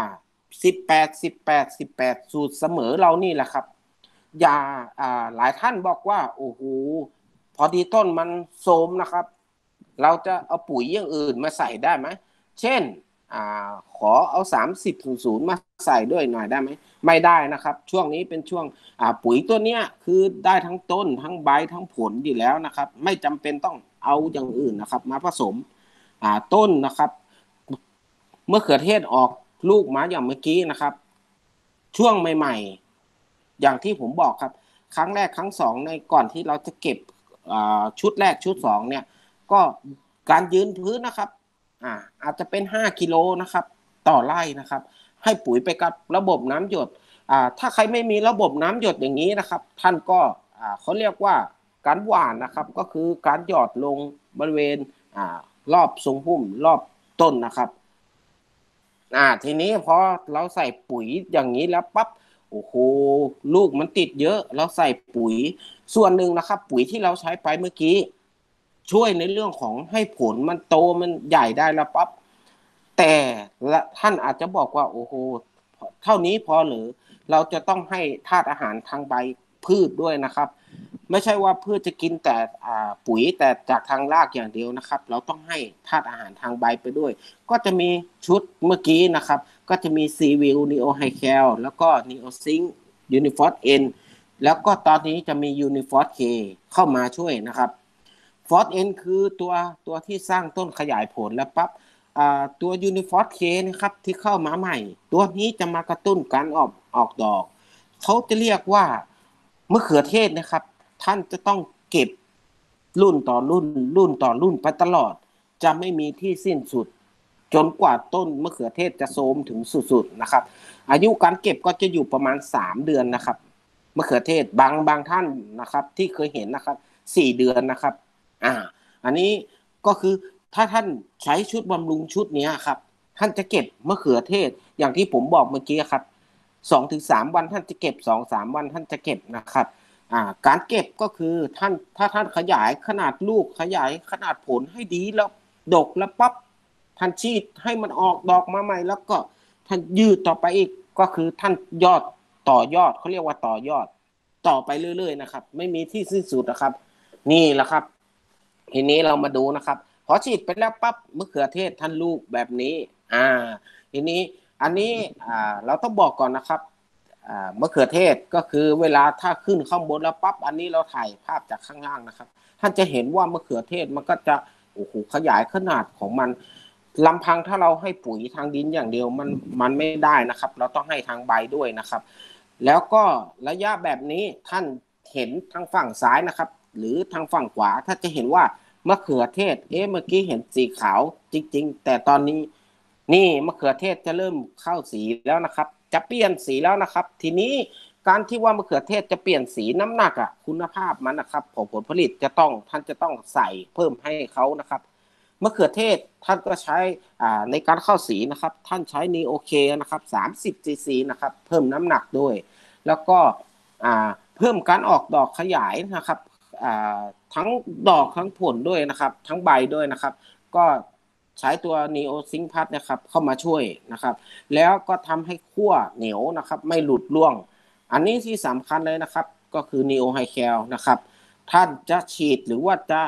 18 18 18สูตรเสมอเรานี่แหละครับอย่าหลายท่านบอกว่าโอ้โหพอดีต้นมันโทรมนะครับเราจะเอาปุ๋ยอย่างอื่นมาใส่ได้ไหมเช่นขอเอา30 00มาใส่ด้วยหน่อยได้ไหมไม่ได้นะครับช่วงนี้เป็นช่วงปุ๋ยตัวเนี้ยคือได้ทั้งต้นทั้งใบทั้งผลอยู่แล้วนะครับไม่จำเป็นต้องเอาอย่างอื่นนะครับมาผสมต้นนะครับเมื่อเขือเทศออกลูกมาอย่างเมื่อกี้นะครับช่วงใหม่ๆอย่างที่ผมบอกครับครั้งแรกครั้งสองในก่อนที่เราจะเก็บชุดแรกชุดสองเนี่ยก็การยืนพื้นนะครับอาจจะเป็น5 กิโลนะครับต่อไร่นะครับให้ปุ๋ยไปกับระบบน้ำหยดถ้าใครไม่มีระบบน้ำหยดอย่างนี้นะครับท่านก็เขาเรียกว่าการหว่านนะครับก็คือการหยอดลงบริเวณรอบทรงพุ่มรอบต้นนะครับทีนี้พอเราใส่ปุ๋ยอย่างนี้แล้วปั๊บโอ้โหลูกมันติดเยอะเราใส่ปุ๋ยส่วนหนึ่งนะครับปุ๋ยที่เราใช้ไปเมื่อกี้ช่วยในเรื่องของให้ผลมันโตมันใหญ่ได้แล้วปั๊บแต่ละท่านอาจจะบอกว่าโอ้โหเท่านี้พอหรือเราจะต้องให้ธาตุอาหารทางใบพืชด้วยนะครับไม่ใช่ว่าพืชจะกินแต่ปุ๋ยแต่จากทางรากอย่างเดียวนะครับเราต้องให้ธาตุอาหารทางใบไปด้วยก็จะมีชุดเมื่อกี้นะครับก็จะมีซีวิลนีโอไฮแคลแล้วก็นีโอซิงยูนิฟอสเอ็นแล้วก็ตอนนี้จะมียูนิฟอสเคเข้ามาช่วยนะครับฟอสเอ็นคือตัวที่สร้างต้นขยายผลแล้วปั๊บตัวยูนิฟอสเคนะครับที่เข้ามาใหม่ตัวนี้จะมากระตุ้นการออกดอกเขาจะเรียกว่ามะเขือเทศนะครับท่านจะต้องเก็บรุ่นต่อรุ่นต่อรุ่นไปตลอดจะไม่มีที่สิ้นสุดจนกว่าต้นมะเขือเทศจะโทรมถึงสุดๆนะครับอายุการเก็บก็จะอยู่ประมาณ3 เดือนนะครับมะเขือเทศบางท่านนะครับที่เคยเห็นนะครับ4 เดือนนะครับอันนี้ก็คือถ้าท่านใช้ชุดบำรุงชุดนี้ครับท่านจะเก็บมะเขือเทศอย่างที่ผมบอกเมื่อกี้ครับ2 ถึง 3 วันท่านจะเก็บ2-3 วันท่านจะเก็บนะครับการเก็บก็คือถ้าท่านขยายขนาดลูกขยายขนาดผลให้ดีแล้วดกแล้วปั๊บท่านฉีดให้มันออกดอกมาใหม่แล้วก็ท่านยืดต่อไปอีกก็คือท่านยอดต่อยอดเขาเรียกว่าต่อยอดต่อไปเรื่อยๆนะครับไม่มีที่สิ้นสุดนะครับนี่แหละครับทีนี้เรามาดูนะครับพอฉีดไปแล้วปั๊บมะเขือเทศท่านลูกแบบนี้ทีนี้อันนี้เราต้องบอกก่อนนะครับมะเขือเทศก็คือเวลาถ้าขึ้นข้างบนแล้วปั๊บอันนี้เราถ่ายภาพจากข้างล่างนะครับท่านจะเห็นว่ามะเขือเทศมันก็จะโอ้โหขยายขนาดของมันลำพังถ้าเราให้ปุ๋ยทางดินอย่างเดียวมันไม่ได้นะครับเราต้องให้ทางใบด้วยนะครับแล้วก็ระยะแบบนี้ท่านเห็นทางฝั่งซ้ายนะครับหรือทางฝั่งขวาถ้าจะเห็นว่ามะเขือเทศเมื่อกี้เห็นสีขาวจริงๆแต่ตอนนี้นี่มะเขือเทศจะเริ่มเข้าสีแล้วนะครับจะเปลี่ยนสีแล้วนะครับทีนี้การที่ว่ามะเขือเทศจะเปลี่ยนสีน้ำหนักคุณภาพมันนะครับของผลผลิตท่านจะต้องใส่เพิ่มให้เขานะครับมะเขือเทศท่านก็ใช้ในการเข้าสีนะครับท่านใช้นีโอเคนะครับ30 cc นะครับเพิ่มน้ำหนักด้วยแล้วก็เพิ่มการออกดอกขยายนะครับทั้งดอกทั้งผลด้วยนะครับทั้งใบด้วยนะครับก็ใช้ตัว Neo Zinc Plus นะครับเข้ามาช่วยนะครับแล้วก็ทำให้ขั้วเหนียวนะครับไม่หลุดร่วงอันนี้ที่สำคัญเลยนะครับก็คือ Neo High Cal นะครับท่านจะฉีดหรือว่าจะ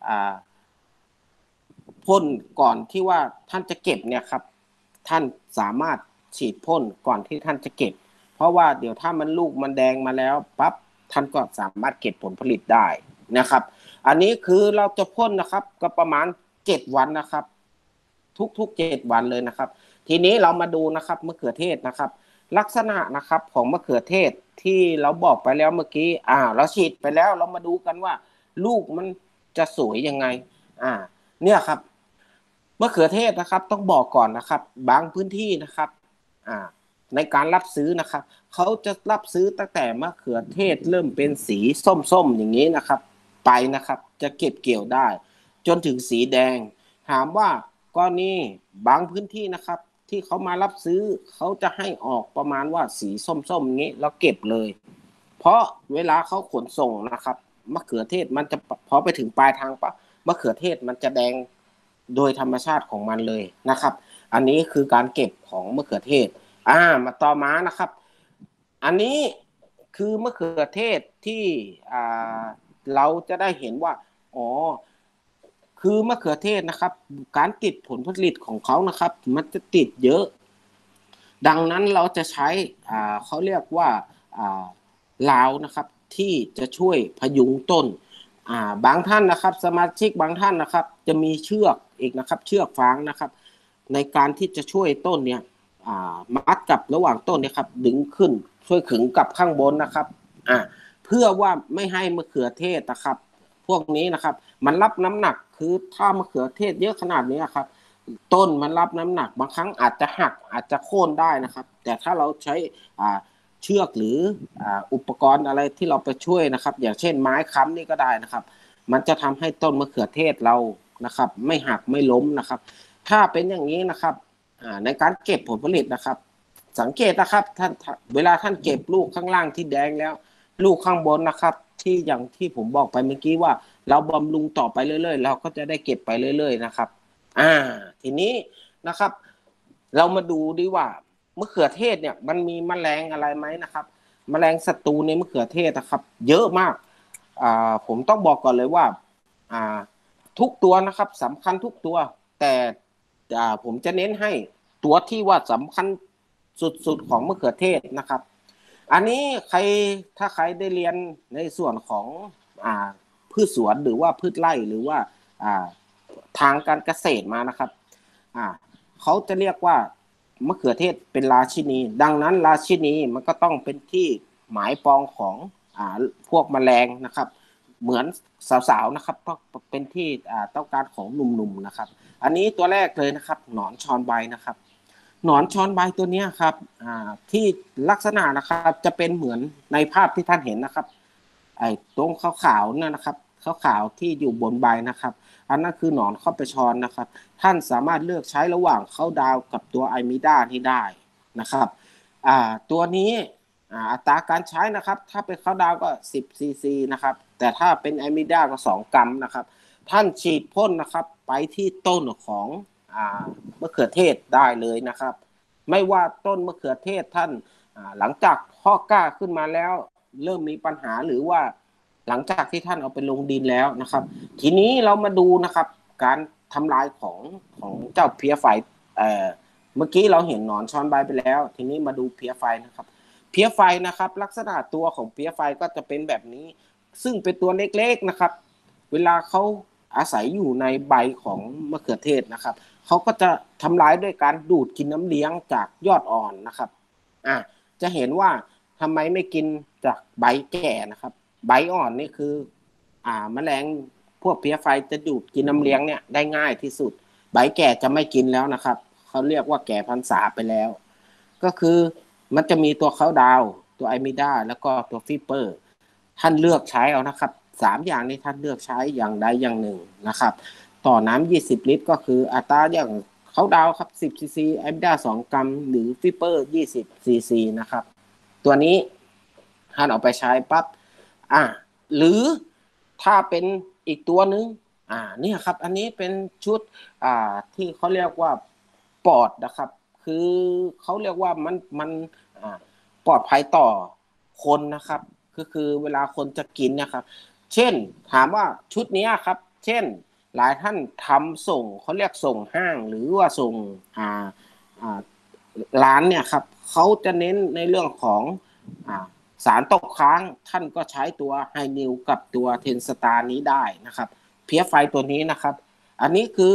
พ่นก่อนที่ว่าท่านจะเก็บเนี่ยครับท่านสามารถฉีดพ่นก่อนที่ท่านจะเก็บเพราะว่าเดี๋ยวถ้ามันลูกมันแดงมาแล้วปั๊บท่านก็สามารถเก็บผลผลิตได้นะครับอันนี้คือเราจะพ่นนะครับก็ประมาณ7 วันนะครับทุกๆ7 วันเลยนะครับทีนี้เรามาดูนะครับมะเขือเทศนะครับลักษณะนะครับของมะเขือเทศที่เราบอกไปแล้วเมื่อกี้เราฉีดไปแล้วเรามาดูกันว่าลูกมันจะสวยยังไงอ่าเนี่ยครับมะเขือเทศนะครับต้องบอกก่อนนะครับบางพื้นที่นะครับอ่าในการรับซื้อนะครับเขาจะรับซื้อตั้งแต่มะเขือเทศเริ่มเป็นสีส้มๆอย่างนี้นะครับไปนะครับจะเก็บเกี่ยวได้จนถึงสีแดงถามว่าก็นี่บางพื้นที่นะครับที่เขามารับซื้อเขาจะให้ออกประมาณว่าสีส้มๆอย่างนี้แล้วเก็บเลยเพราะเวลาเขาขนส่งนะครับมะเขือเทศมันจะพอไปถึงปลายทางปะมะเขือเทศมันจะแดงโดยธรรมชาติของมันเลยนะครับอันนี้คือการเก็บของมะเขือเทศมาต่อมานะครับอันนี้คือมะเขือเทศที่เราจะได้เห็นว่าอ๋อคือมะเขือเทศนะครับการติดผลผลิตของเขานะครับมันจะติดเยอะดังนั้นเราจะใช้เขาเรียกว่าลาวนะครับที่จะช่วยพยุงต้นบางท่านนะครับสมาชิกบางท่านนะครับจะมีเชือกอีกนะครับเชือกฟางนะครับในการที่จะช่วยต้นเนี่ยมัดกับระหว่างต้นนะครับดึงขึ้นช่วยขึงกับข้างบนนะครับเพื่อว่าไม่ให้มะเขือเทศนะครับพวกนี้นะครับมันรับน้ำหนักคือถ้ามะเขือเทศเยอะขนาดนี้ครับต้นมันรับน้ำหนักบางครั้งอาจจะหักอาจจะโค่นได้นะครับแต่ถ้าเราใช้เชือกหรืออุปกรณ์อะไรที่เราไปช่วยนะครับอย่างเช่นไม้ค้ำนี่ก็ได้นะครับมันจะทำให้ต้นมะเขือเทศเรานะครับไม่หักไม่ล้มนะครับถ้าเป็นอย่างนี้นะครับในการเก็บผลผลิตนะครับสังเกตนะครับท่านเวลาท่านเก็บลูกข้างล่างที่แดงแล้วลูกข้างบนนะครับที่อย่างที่ผมบอกไปเมื่อกี้ว่าเราบำรุงต่อไปเรื่อยๆเราก็จะได้เก็บไปเรื่อยๆนะครับทีนี้นะครับเรามาดูดีว่ามะเขือเทศเนี่ยมันมีแมลงอะไรไหมนะครับแมลงศัตรูในมะเขือเทศนะครับเยอะมากผมต้องบอกก่อนเลยว่าทุกตัวนะครับสำคัญทุกตัวแต่ผมจะเน้นให้ตัวที่ว่าสำคัญสุดๆของมะเขือเทศนะครับอันนี้ถ้าใครได้เรียนในส่วนของพืชสวนหรือว่าพืชไร่หรือว่าทางการเกษตรมานะครับเขาจะเรียกว่ามะเขือเทศเป็นราชินีดังนั้นราชินีมันก็ต้องเป็นที่หมายปองของพวกแมลงนะครับเหมือนสาวๆนะครับเป็นที่ต้องการของหนุ่มๆนะครับอันนี้ตัวแรกเลยนะครับหนอนชอนใบนะครับหนอนชอนใบตัวนี้ครับที่ลักษณะนะครับจะเป็นเหมือนในภาพที่ท่านเห็นนะครับไอ้ตรงขาวๆนั่นนะครับขาวๆที่อยู่บนใบนะครับอันนั้นคือหนอนเข้าไปชอนนะครับท่านสามารถเลือกใช้ระหว่างเข้าดาวกับตัวไอมิด้าที่ได้นะครับตัวนี้อัตราการใช้นะครับถ้าเป็นเข้าดาวก็10ซีซีนะครับแต่ถ้าเป็นไอมิด้าก็2กรัมนะครับท่านฉีดพ่นนะครับไปที่ต้นของมะเขือเทศได้เลยนะครับไม่ว่าต้นมะเขือเทศท่านหลังจากพ่อกล้าขึ้นมาแล้วเริ่มมีปัญหาหรือว่าหลังจากที่ท่านเอาไปลงดินแล้วนะครับทีนี้เรามาดูนะครับการทำลายของเจ้าเพี้ยไฟเมื่อกี้เราเห็นหนอนช้อนใบไปแล้วทีนี้มาดูเพี้ยไฟนะครับเพี้ยไฟนะครับลักษณะตัวของเพี้ยไฟก็จะเป็นแบบนี้ซึ่งเป็นตัวเล็กๆนะครับเวลาเขาอาศัยอยู่ในใบของมะเขือเทศนะครับเขาก็จะทำลายด้วยการดูดกินน้ำเลี้ยงจากยอดอ่อนนะครับจะเห็นว่าทำไมไม่กินจากใบแก่นะครับใบอ่อนนี่คือแมลงพวกเพี้ยไฟจะดูดกินน้ำเลี้ยงเนี่ยได้ง่ายที่สุดใบแก่จะไม่กินแล้วนะครับเขาเรียกว่าแก่พรรษาไปแล้วก็คือมันจะมีตัวเขาดาวตัวไอมิด้าแล้วก็ตัวฟิปเปอร์ท่านเลือกใช้เอานะครับ3อย่างนี้ท่านเลือกใช้อย่างใดอย่างหนึ่งนะครับต่อน้ำ20 ลิตรก็คืออัตราอย่างเขาดาวครับ10ซีซีไอมิด้า2กรัมหรือฟิปเปอร์20ซีซีนะครับตัวนี้ท่านเอาไปใช้ปั๊บหรือถ้าเป็นอีกตัวนึงนี่ครับอันนี้เป็นชุดที่เขาเรียกว่าปอดนะครับคือเขาเรียกว่ามันปลอดภัยต่อคนนะครับคือเวลาคนจะกินนะครับเช่นถามว่าชุดนี้ครับเช่นหลายท่านทำส่งเขาเรียกส่งห้างหรือว่าส่งร้านเนี่ยครับเขาจะเน้นในเรื่องของสารตกค้างท่านก็ใช้ตัวไฮนิวกับตัวเทนสตาร์นี้ได้นะครับเพี้ยไฟตัวนี้นะครับอันนี้คือ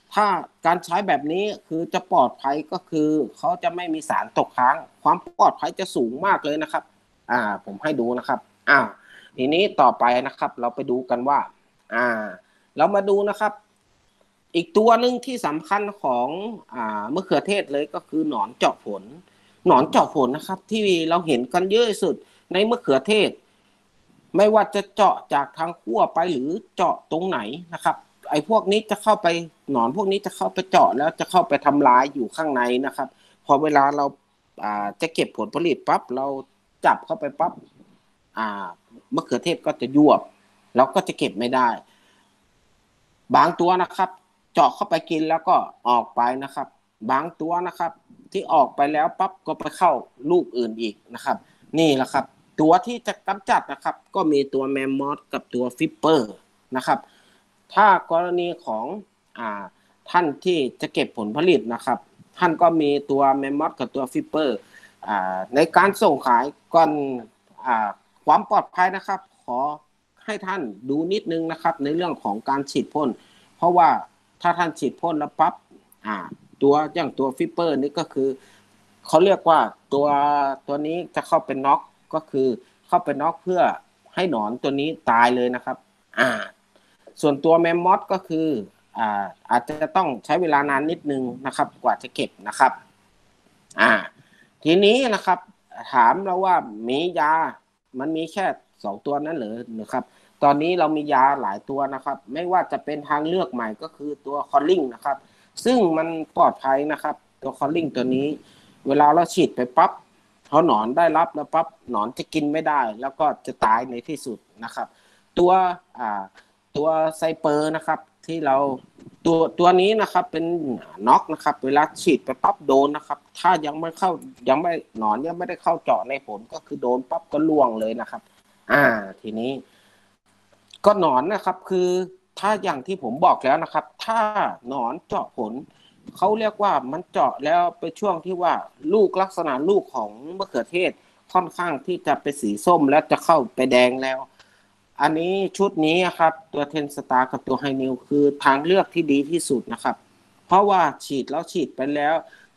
ถ้าการใช้แบบนี้คือจะปลอดภัยก็คือเขาจะไม่มีสารตกค้างความปลอดภัยจะสูงมากเลยนะครับผมให้ดูนะครับทีนี้ต่อไปนะครับเราไปดูกันว่าเรามาดูนะครับอีกตัวหนึ่งที่สำคัญของมะเขือเทศเลยก็คือหนอนเจาะผลหนอนเจาะผลนะครับที่เราเห็นกันเยอะที่สุดในมะเขือเทศไม่ว่าจะเจาะจากทางขั้วไปหรือเจาะตรงไหนนะครับไอ้พวกนี้จะเข้าไปหนอนพวกนี้จะเข้าไปเจาะแล้วจะเข้าไปทำลายอยู่ข้างในนะครับพอเวลาเราจะเก็บผลผลิตปั๊บเราจับเข้าไปปั๊บมะเขือเทศก็จะยวบแล้วก็จะเก็บไม่ได้บางตัวนะครับเจาะเข้าไปกินแล้วก็ออกไปนะครับบางตัวนะครับที่ออกไปแล้วปั๊บก็ไปเข้าลูกอื่นอีกนะครับนี่แหละครับตัวที่จะกำจัดนะครับก็มีตัวแมมมอสกับตัวฟิปเปอร์นะครับถ้ากรณีของท่านที่จะเก็บผลผลิตนะครับท่านก็มีตัวแมมมอสกับตัวฟิปเปอร์ในการส่งขายก่อนความปลอดภัยนะครับขอให้ท่านดูนิดนึงนะครับในเรื่องของการฉีดพ่นเพราะว่าถ้าท่านฉีดพ่นแล้วปั๊บตัวอย่างตัวฟิปเปอร์นี่ก็คือเขาเรียกว่าตัวนี้จะเข้าเป็นน็อกก็คือเข้าไปน็อกเพื่อให้หนอนตัวนี้ตายเลยนะครับส่วนตัวแมมมอสก็คืออาจจะต้องใช้เวลานานนิดนึงนะครับกว่าจะเก็บนะครับทีนี้นะครับถามเราว่ามียามันมีแค่2ตัวนั้นหรือนะครับตอนนี้เรามียาหลายตัวนะครับไม่ว่าจะเป็นทางเลือกใหม่ก็คือตัวคอลลิงนะครับซึ่งมันปลอดภัยนะครับตัวคอลลิงตัวนี้เวลาเราฉีดไปปั๊บพอหนอนได้รับแล้วปั๊บหนอนจะกินไม่ได้แล้วก็จะตายในที่สุดนะครับตัวตัวไซเปอร์นะครับที่เราตัวนี้นะครับเป็นน็อกนะครับเวลาฉีดไปปั๊บโดนนะครับถ้ายังไม่เข้ายังไม่หนอนยังไม่ได้เข้าเจาะในผลก็คือโดนปั๊บก็ล่วงเลยนะครับทีนี้ก็หนอนนะครับคือถ้าอย่างที่ผมบอกแล้วนะครับถ้าหนอนเจาะผลเขาเรียกว่ามันเจาะแล้วไปช่วงที่ว่าลูกลักษณะลูกของมะเขือเทศค่อนข้างที่จะเป็นสีส้มและจะเข้าไปแดงแล้วอันนี้ชุดนี้ครับตัวเทนสตาร์กับตัวไฮนิวคือทางเลือกที่ดีที่สุดนะครับเพราะว่าฉีดแล้วฉีดไปแล้ว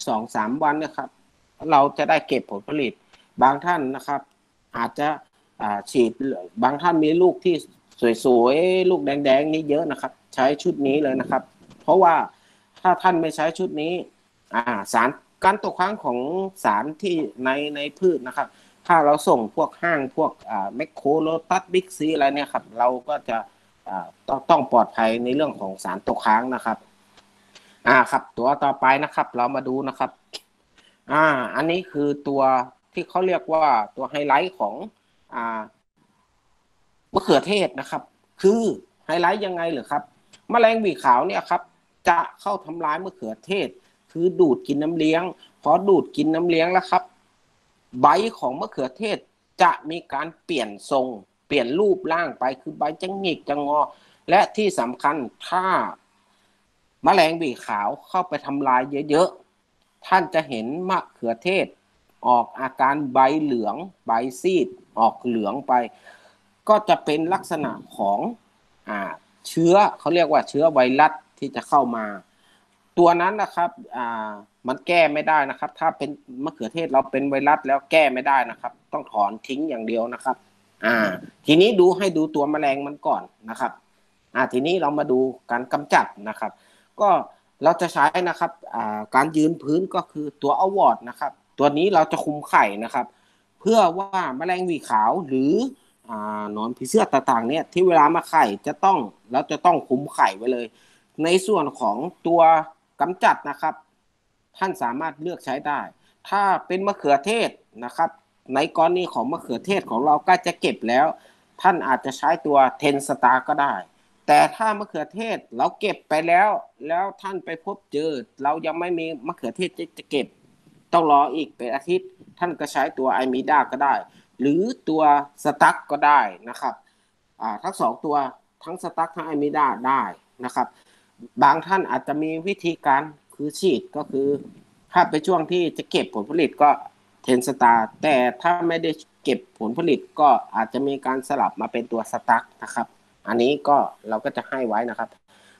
2-3 วันนะครับเราจะได้เก็บผลผลิตบางท่านนะครับอาจจะฉีดบางท่านมีลูกที่สวยๆลูกแดงๆนี่เยอะนะครับใช้ชุดนี้เลยนะครับเพราะว่าถ้าท่านไม่ใช้ชุดนี้สารการตกค้างของสารที่ในพืชนะครับถ้าเราส่งพวกห้างพวกแมคโครโลตัสบิ๊กซีอะไรเนี่ยครับเราก็จะต้องปลอดภัยในเรื่องของสารตกค้างนะครับครับตัวต่อไปนะครับเรามาดูนะครับอันนี้คือตัวที่เขาเรียกว่าตัวไฮไลท์ของมะเขือเทศนะครับคือไฮไลท์ยังไงเหรอครับแมลงหวีขาวเนี่ยครับจะเข้าทำลายมะเขือเทศคือดูดกินน้ำเลี้ยงพอดูดกินน้ำเลี้ยงแล้วครับใบของมะเขือเทศจะมีการเปลี่ยนทรงเปลี่ยนรูปร่างไปคือใบจะหงิกจะงอและที่สำคัญถ้าแมลงหวีขาวเข้าไปทำลายเยอะๆท่านจะเห็นมะเขือเทศออกอาการใบเหลืองใบซีดออกเหลืองไปก็จะเป็นลักษณะของเชื้อเขาเรียกว่าเชื้อไวรัสที่จะเข้ามาตัวนั้นนะครับมันแก้ไม่ได้นะครับถ้าเป็นมะเขือเทศเราเป็นไวรัสแล้วแก้ไม่ได้นะครับต้องถอนทิ้งอย่างเดียวนะครับทีนี้ให้ดูตัวแมลงมันก่อนนะครับทีนี้เรามาดูการกำจัดนะครับก็เราจะใช้นะครับการยืนพื้นก็คือตัวอวอร์ดนะครับตัวนี้เราจะคุมไข่นะครับเพื่อว่าแมลงหวีขาวหรือหนอนผีเสื้อต่างๆเนี่ยที่เวลามาไข่เราจะต้องคุมไข่ไว้เลยในส่วนของตัวกำจัดนะครับท่านสามารถเลือกใช้ได้ถ้าเป็นมะเขือเทศนะครับในกรณีของมะเขือเทศของเราก็จะเก็บแล้วท่านอาจจะใช้ตัวเทนสตาร์ก็ได้แต่ถ้ามะเขือเทศเราเก็บไปแล้วท่านไปพบเจอเรายังไม่มีมะเขือเทศจะเก็บต้องรออีกเป็นอาทิตย์ท่านก็ใช้ตัวไอมิด้าก็ได้หรือตัวสตั๊กก็ได้นะครับทั้ง2ตัวทั้งสตั๊กทั้งไอมิด้าได้นะครับบางท่านอาจจะมีวิธีการคือฉีดก็คือถ้าไปช่วงที่จะเก็บผลผลิตก็เทนสตาร์แต่ถ้าไม่ได้เก็บผลผลิตก็อาจจะมีการสลับมาเป็นตัวสตั๊กนะครับอันนี้ก็เราก็จะให้ไว้นะครับ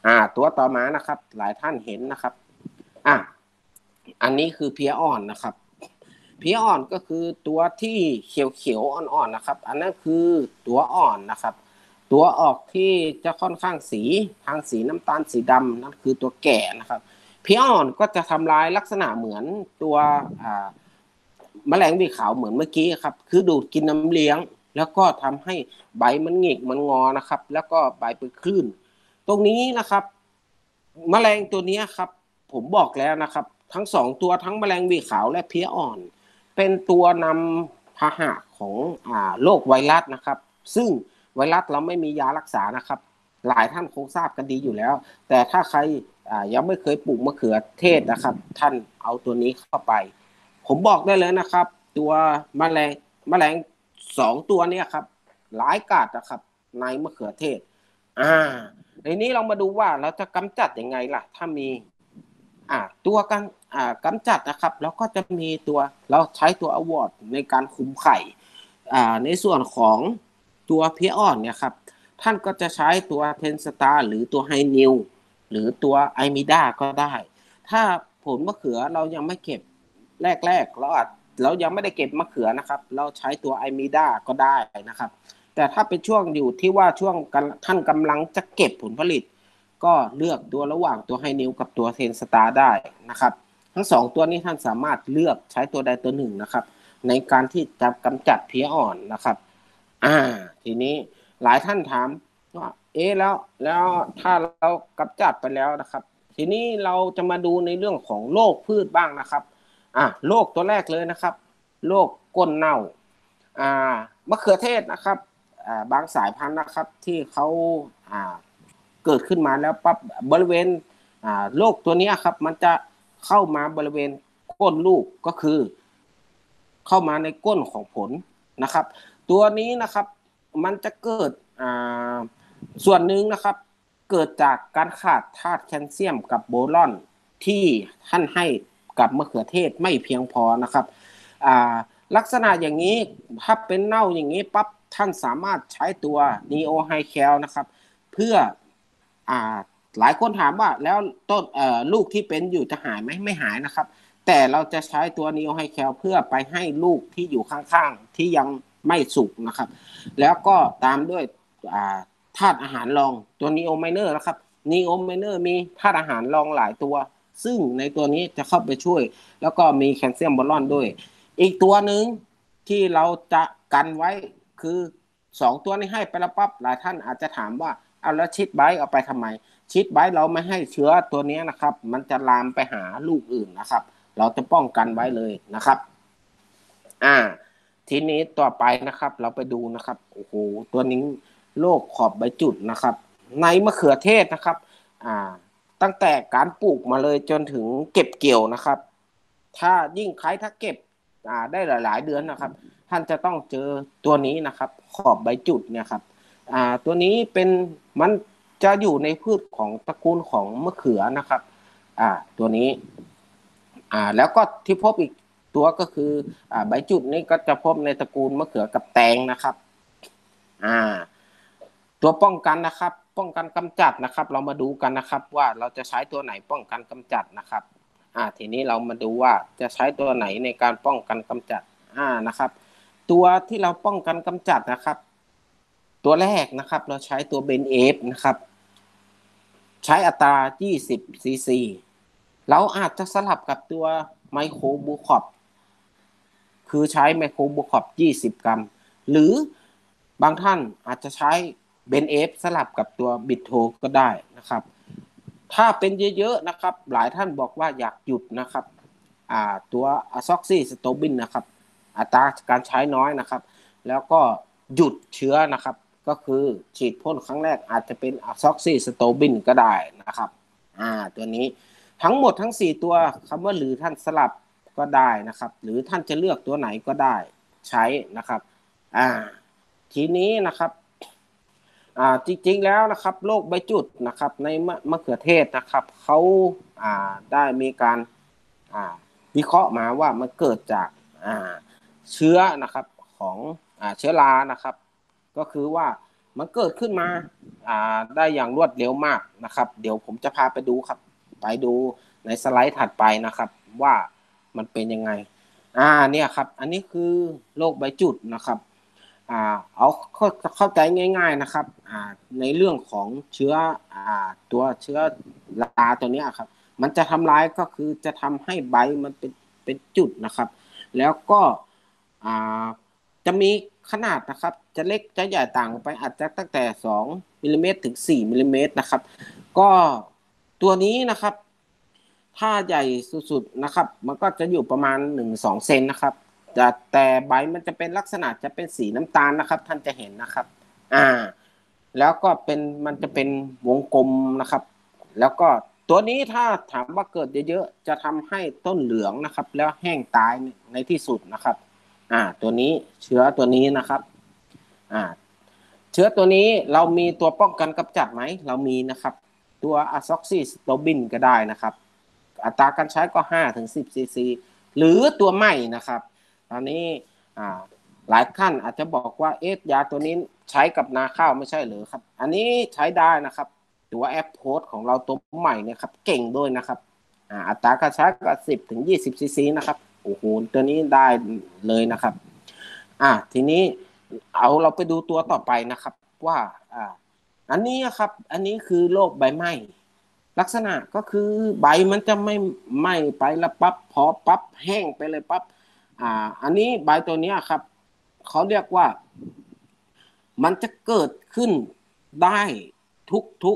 ตัวต่อมานะครับหลายท่านเห็นนะครับอ่ะอันนี้คือเพียอ่อนนะครับเพียอ่อนก็คือตัวที่เขียวๆอ่อนๆนะครับอันนั้นคือตัวอ่อนนะครับตัวออกที่จะค่อนข้างสีทางสีน้ำตาลสีดำนั่นคือตัวแก่นะครับเพียอ่อนก็จะทำลายลักษณะเหมือนตัวแมลงวีขาวเหมือนเมื่อกี้ครับคือดูดกินน้ำเลี้ยงแล้วก็ทำให้ใบมันหงิกมันงอนะครับแล้วก็ใบเป็นคลื่นตรงนี้นะครับแมลงตัวนี้ครับผมบอกแล้วนะครับทั้งสองตัวทั้งแมลงวีขาวและเพี้ยอ่อนเป็นตัวนำพาหะของโรคไวรัสนะครับซึ่งไวรัสเราไม่มียารักษานะครับหลายท่านคงทราบกันดีอยู่แล้วแต่ถ้าใครยังไม่เคยปลูกมะเขือเทศนะครับท่านเอาตัวนี้เข้าไปผมบอกได้เลยนะครับตัวแมลงสองตัวนี้ครับหลายกาดนะครับในมะเขือเทศอ่าในนี้เรามาดูว่าเราจะกำจัดยังไงล่ะถ้ามีตัวกันกำจัดนะครับแล้วก็จะมีตัวเราใช้ตัวอวอร์ดในการคุมไข่ในส่วนของตัวเพียอ่อนเนี่ยครับท่านก็จะใช้ตัวเทนสตาร์หรือตัวไฮนิวหรือตัวไอมิด้าก็ได้ถ้าผลมะเขือเรายังไม่เก็บแรกๆเรายังไม่ได้เก็บมะเขือนะครับเราใช้ตัวไอมิด้าก็ได้นะครับแต่ถ้าเป็นช่วงอยู่ที่ว่าช่วงท่านกำลังจะเก็บผลผลิตก็เลือกตัวระหว่างตัวไฮนิวกับตัวเทนสตาร์ได้นะครับทั้งสองตัวนี้ท่านสามารถเลือกใช้ตัวใดตัวหนึ่งนะครับในการที่จะกำจัดเพี้ยอ่อนนะครับทีนี้หลายท่านถามว่าแล้วถ้าเรากำจัดไปแล้วนะครับทีนี้เราจะมาดูในเรื่องของโรคพืชบ้างนะครับโรคตัวแรกเลยนะครับโรคก้นเน่ามะเขือเทศนะครับบางสายพันธุ์นะครับที่เขาเกิดขึ้นมาแล้วปั๊บบริเวณโรคตัวนี้ครับมันจะเข้ามาบริเวณก้นลูกก็คือเข้ามาในก้นของผลนะครับตัวนี้นะครับมันจะเกิดส่วนหนึ่งนะครับเกิดจากการขาดธาตุแคลเซียมกับโบรอนที่ท่านให้กับมะเขือเทศไม่เพียงพอนะครับลักษณะอย่างนี้ถ้าเป็นเน่าอย่างนี้ปั๊บท่านสามารถใช้ตัว Neo High Cal นะครับเพื่อหลายคนถามว่าแล้วต้นลูกที่เป็นอยู่จะหายไหมไม่หายนะครับแต่เราจะใช้ตัว Neo High Cal เพื่อไปให้ลูกที่อยู่ข้างๆที่ยังไม่สุกนะครับแล้วก็ตามด้วยธาตุอาหารรองตัว Neo Minor นะครับ Neo Minor มีธาตุอาหารรองหลายตัวซึ่งในตัวนี้จะเข้าไปช่วยแล้วก็มีแคลเซียมบอรอนด้วยอีกตัวหนึ่งที่เราจะกันไว้คือ2ตัวนี้ให้ไปแล้วปั๊บหลายท่านอาจจะถามว่าเอาแล้วชีทไบต์เอาไปทำไมชีทไบต์เราไม่ให้เชื้อตัวนี้นะครับมันจะลามไปหาลูกอื่นนะครับเราจะป้องกันไว้เลยนะครับทีนี้ต่อไปนะครับเราไปดูนะครับโอ้โหตัวนี้โรคขอบใบจุดนะครับในมะเขือเทศนะครับตั้งแต่การปลูกมาเลยจนถึงเก็บเกี่ยวนะครับถ้ายิ่งใครถ้าเก็บได้หลายๆเดือนนะครับท่านจะต้องเจอตัวนี้นะครับขอบใบจุดเนี่ยครับตัวนี้เป็นมันจะอยู่ในพืชของตระกูลของมะเขือนะครับตัวนี้แล้วก็ที่พบอีกตัวก็คือใบจุดนี้ก็จะพบในตระกูลมะเขือกับแตงนะครับตัวป้องกันนะครับป้องกันกำจัดนะครับเรามาดูกันนะครับว่าเราจะใช้ตัวไหนป้องกันกำจัดนะครับทีนี้เรามาดูว่าจะใช้ตัวไหนในการป้องกันกำจัดนะครับตัวที่เราป้องกันกำจัดนะครับตัวแรกนะครับเราใช้ตัวเบนเอฟนะครับใช้อัตรา20 ซีซีเราอาจจะสลับกับตัวไมโครบูคอปคือใช้ไมโครบูคอป20 กรัมหรือบางท่านอาจจะใช้เบนเอฟสลับกับตัวบิทโทก็ได้นะครับถ้าเป็นเยอะๆนะครับหลายท่านบอกว่าอยากหยุดนะครับตัวอะซ็อกซิสโตบินนะครับอัตราการใช้น้อยนะครับแล้วก็หยุดเชื้อนะครับก็คือฉีดพ่นครั้งแรกอาจจะเป็นอะซ็อกซิสโตบินก็ได้นะครับตัวนี้ทั้งหมดทั้ง4ตัวคำว่าหรือท่านสลับก็ได้นะครับหรือท่านจะเลือกตัวไหนก็ได้ใช้นะครับทีนี้นะครับจริงๆแล้วนะครับโรคใบจุดนะครับในมะเขือเทศนะครับเขาได้มีการวิเคราะห์มาว่ามันเกิดจากเชื้อนะครับของเชื้อรานะครับก็คือว่ามันเกิดขึ้นมาได้อย่างรวดเร็วมากนะครับเดี๋ยวผมจะพาไปดูครับไปดูในสไลด์ถัดไปนะครับว่ามันเป็นยังไงเนี่ยครับอันนี้คือโรคใบจุดนะครับเอาเข้าใจง่ายๆนะครับในเรื่องของเชื้อตัวเชื้อราตัวนี้ครับมันจะทำร้ายก็คือจะทำให้ใบมันเป็นจุดนะครับแล้วก็จะมีขนาดนะครับจะเล็กจะใหญ่ต่างไปอาจจะตั้งแต่2มิลลิเมตรถึง4มิลลิเมตรนะครับก็ตัวนี้นะครับถ้าใหญ่สุดๆนะครับมันก็จะอยู่ประมาณ1-2เซนนะครับแต่ใบมันจะเป็นลักษณะจะเป็นสีน้ำตาลนะครับท่านจะเห็นนะครับแล้วก็มันจะเป็นวงกลมนะครับแล้วก็ตัวนี้ถ้าถามว่าเกิดเยอะๆจะทำให้ต้นเหลืองนะครับแล้วแห้งตายในที่สุดนะครับตัวนี้เชื้อตัวนี้นะครับเชื้อตัวนี้เรามีตัวป้องกันกำจัดไหมเรามีนะครับตัวอะซ็อกซิสโตบินก็ได้นะครับอัตราการใช้ก็5-10ซีซีหรือตัวใหม่นะครับตอนนี้หลายท่านอาจจะบอกว่ายาตัวนี้ใช้กับนาข้าวไม่ใช่หรือครับอันนี้ใช้ได้นะครับตัวแอปโพสของเราตัวใหม่เนี่ยครับเก่งด้วยนะครับอัตราการใช้ก็10-20ซีซีนะครับโอ้โหตัวนี้ได้เลยนะครับทีนี้เราไปดูตัวต่อไปนะครับว่าอันนี้ครับอันนี้คือโรคใบไหม้ลักษณะก็คือใบมันจะไม่ไหม้ไปแล้วปั๊บพอปั๊บแห้งไปเลยปั๊บอันนี้ใบตัวนี้ครับเขาเรียกว่ามันจะเกิดขึ้นได้ทุก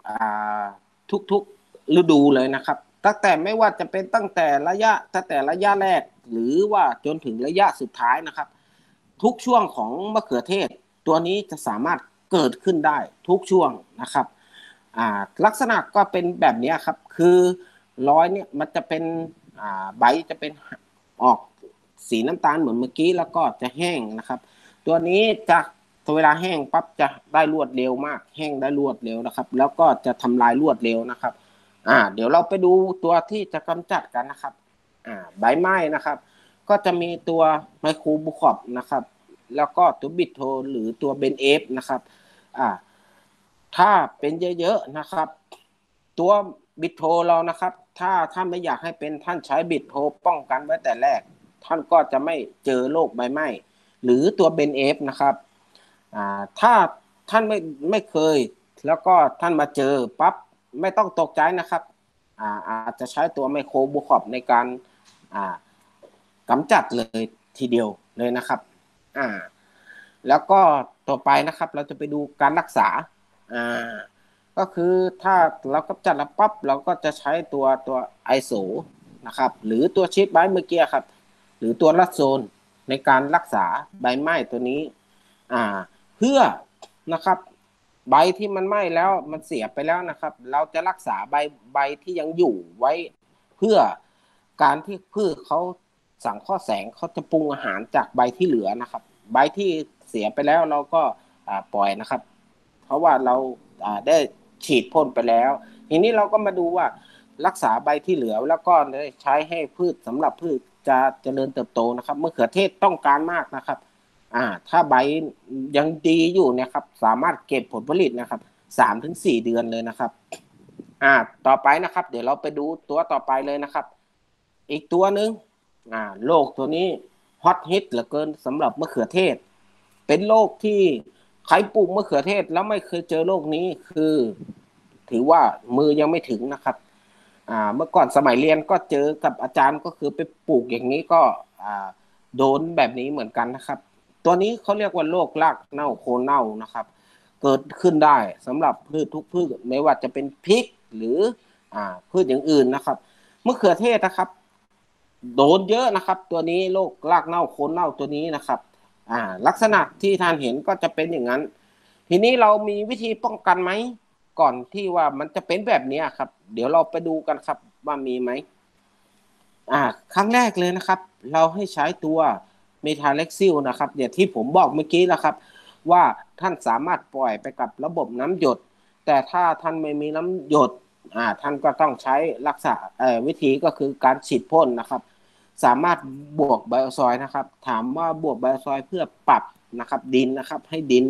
ฤดูเลยนะครับตั้งแต่ไม่ว่าจะเป็นตั้งแต่ระยะแรกหรือว่าจนถึงระยะสุดท้ายนะครับทุกช่วงของมะเขือเทศตัวนี้จะสามารถเกิดขึ้นได้ทุกช่วงนะครับลักษณะก็เป็นแบบนี้ครับคือร้อยเนี่ยมันจะเป็นใบจะเป็นออกสีน้ำตาลเหมือนเมื่อกี้แล้วก็จะแห้งนะครับตัวนี้จะเวลาแห้งปั๊บจะได้รวดเร็วมากแห้งได้รวดเร็วนะครับแล้วก็จะทำลายรวดเร็วนะครับเดี๋ยวเราไปดูตัวที่จะกำจัดกันนะครับใบไม้นะครับก็จะมีตัวไมโครบูคอปนะครับแล้วก็ตัวบิทโทหรือตัวเบนเอฟนะครับถ้าเป็นเยอะๆนะครับตัวบิทโทเรานะครับถ้าไม่อยากให้เป็นท่านใช้บิทโทป้องกันไว้แต่แรกท่านก็จะไม่เจอโรคใบไหม้หรือตัวเบนเอฟนะครับถ้าท่านไม่เคยแล้วก็ท่านมาเจอปั๊บไม่ต้องตกใจนะครับอาจจะใช้ตัวไมโครบูคอปในการกำจัดเลยทีเดียวเลยนะครับแล้วก็ต่อไปนะครับเราจะไปดูการรักษาก็คือถ้าเรากำจัดแล้วปั๊บเราก็จะใช้ตัวไอโซนะครับหรือตัวชีทไบเมื่อกี้ครับหรือตัวลัดโซนในการรักษาใบไหม้ตัวนี้เพื่อนะครับใบที่มันไหม้แล้วมันเสียไปแล้วนะครับเราจะรักษาใบที่ยังอยู่ไว้เพื่อการที่พืชเขาสังเคราะห์แสงเขาจะปรุงอาหารจากใบที่เหลือนะครับใบที่เสียไปแล้วเราก็ปล่อยนะครับเพราะว่าเราได้ฉีดพ่นไปแล้วทีนี้เราก็มาดูว่ารักษาใบที่เหลือแล้วก็ใช้ให้พืชสำหรับพืชจะเจริญเติบโตนะครับมะเขือเทศต้องการมากนะครับถ้าใบยังดีอยู่เนี่ยครับสามารถเก็บผลผลิตนะครับ3-4 เดือนเลยนะครับต่อไปนะครับเดี๋ยวเราไปดูตัวต่อไปเลยนะครับอีกตัวหนึ่งโรคตัวนี้ฮอตฮิตเหลือเกินสำหรับมะเขือเทศเป็นโรคที่ใครปลูกมะเขือเทศแล้วไม่เคยเจอโรคนี้คือถือว่ามือยังไม่ถึงนะครับเมื่อก่อนสมัยเรียนก็เจอกับอาจารย์ก็คือไปปลูกอย่างนี้ก็โดนแบบนี้เหมือนกันนะครับตัวนี้เขาเรียกว่าโรครากเน่าโคนเน่านะครับเกิดขึ้นได้สำหรับพืชทุกพืชไม่ว่าจะเป็นพริกหรือพืชอย่างอื่นนะครับมะเขือเทศนะครับโดนเยอะนะครับตัวนี้โรครากเน่าโคนเน่าตัวนี้นะครับลักษณะที่ท่านเห็นก็จะเป็นอย่างนั้นทีนี้เรามีวิธีป้องกันไหมก่อนที่ว่ามันจะเป็นแบบนี้ครับเดี๋ยวเราไปดูกันครับว่ามีไหมครั้งแรกเลยนะครับเราให้ใช้ตัวเมทาเล็กซิลนะครับอย่างที่ผมบอกเมื่อกี้แล้วครับว่าท่านสามารถปล่อยไปกับระบบน้ำหยดแต่ถ้าท่านไม่มีน้ำหยดท่านก็ต้องใช้รักษาวิธีก็คือการฉีดพ่นนะครับสามารถบวกไบโอซอยนะครับถามว่าบวกไบโอซอยเพื่อปรับนะครับดินนะครับให้ดิน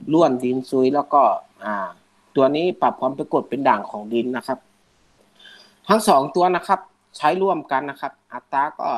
ร่วนดินซุยแล้วก็ตัวนี้ปรับความเป็นกรดเป็นด่างของดินนะครับทั้ง2ตัวนะครับใช้ร่วมกันนะครับอัตราก็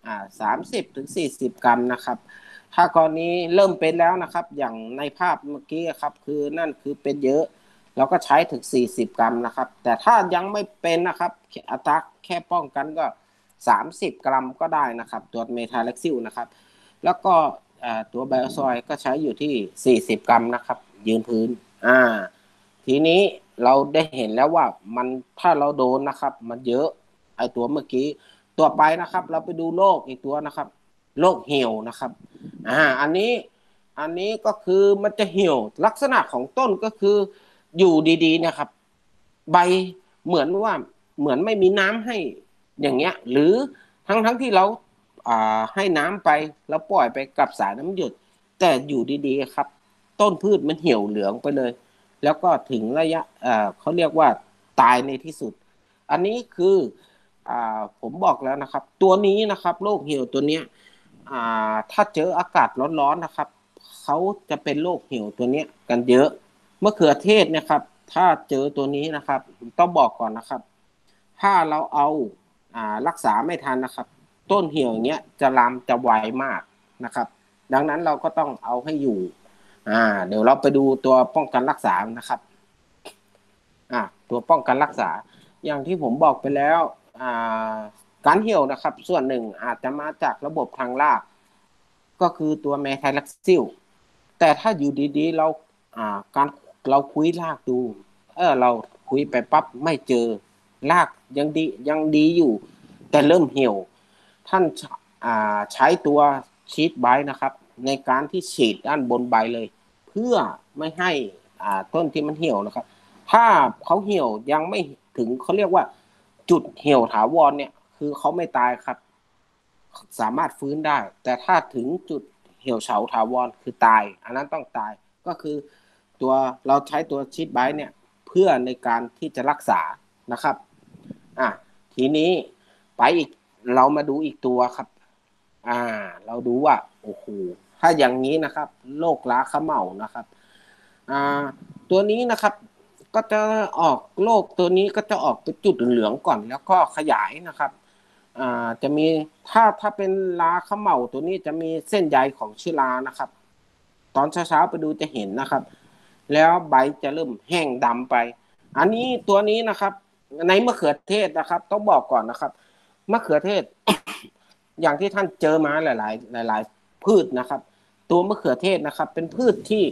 30 ถึง 40 กรัมนะครับถ้ากรณีเริ่มเป็นแล้วนะครับอย่างในภาพเมื่อกี้ครับคือนั่นคือเป็นเยอะเราก็ใช้ถึง40 กรัมนะครับแต่ถ้ายังไม่เป็นนะครับอัตราแค่ป้องกันก็30 กรัมก็ได้นะครับตัวเมทาเล็กซิลนะครับแล้วก็ตัวไบโอซอยก็ใช้อยู่ที่40 กรัมนะครับยืนพื้นทีนี้เราได้เห็นแล้วว่ามันถ้าเราโดนนะครับมันเยอะไอตัวเมื่อกี้ตัวไปนะครับเราไปดูโรคอีกตัวนะครับโรคเหี่ยวนะครับอันนี้ก็คือมันจะเหี่ยวลักษณะของต้นก็คืออยู่ดีๆนะครับใบเหมือนไม่มีน้ำให้อย่างเงี้ยหรือทั้งที่เราให้น้ำไปแล้วปล่อยไปกับสายน้ำหยดแต่อยู่ดีๆครับต้นพืชมันเหี่ยวเหลืองไปเลยแล้วก็ถึงระยะเขาเรียกว่าตายในที่สุดอันนี้คือผมบอกแล้วนะครับตัวนี้นะครับโรคเหี่ยวตัวเนี้ยถ้าเจออากาศร้อนๆนะครับเขาจะเป็นโรคเหี่ยวตัวนี้กันเยอะมะเขือเทศนะครับถ้าเจอตัวนี้นะครับต้องบอกก่อนนะครับถ้าเราเอารักษาไม่ทันนะครับต้นเหี่ยวอย่างเงี้ยจะลามจะไวมากนะครับดังนั้นเราก็ต้องเอาให้อยู่เดี๋ยวเราไปดูตัวป้องกันรักษานะครับตัวป้องกันรักษาอย่างที่ผมบอกไปแล้วการเหี่ยวนะครับส่วนหนึ่งอาจจะมาจากระบบทางรากก็คือตัวเมทาเล็กซิลแต่ถ้าอยู่ดีๆเราคุยรากดูเราคุยไปปั๊บไม่เจอรากยังดีอยู่แต่เริ่มเหี่ยวท่านใช้ตัวชีทไบต์นะครับในการที่ฉีดด้านบนใบเลยเพื่อไม่ให้ต้นที่มันเหี่ยวนะครับถ้าเขาเหี่ยวยังไม่ถึงเขาเรียกว่าจุดเหี่ยวถาวรเนี่ยคือเขาไม่ตายครับสามารถฟื้นได้แต่ถ้าถึงจุดเหี่ยวเฉาถาวรคือตายอันนั้นต้องตายก็คือตัวเราใช้ตัวชีทไบต์เนี่ยเพื่อในการที่จะรักษานะครับทีนี้ไปอีกเรามาดูอีกตัวครับเราดูว่าโอ้โหถ้าอย่างนี้นะครับโรคราขะเหมานะครับตัวนี้นะครับก็จะออกโรคตัวนี้ก็จะออกเป็นจุดเหลืองก่อนแล้วก็ขยายนะครับจะมีถ้าเป็นราขะเหมาตัวนี้จะมีเส้นใยของเชื้อรานะครับตอนเช้าๆไปดูจะเห็นนะครับแล้วใบจะเริ่มแห้งดำไปอันนี้ตัวนี้นะครับในมะเขือเทศนะครับต้องบอกก่อนนะครับมะเขือเทศ อย่างที่ท่านเจอมาหลายพืชนะครับตัวมะเขือเทศนะครับเป็นพืชที่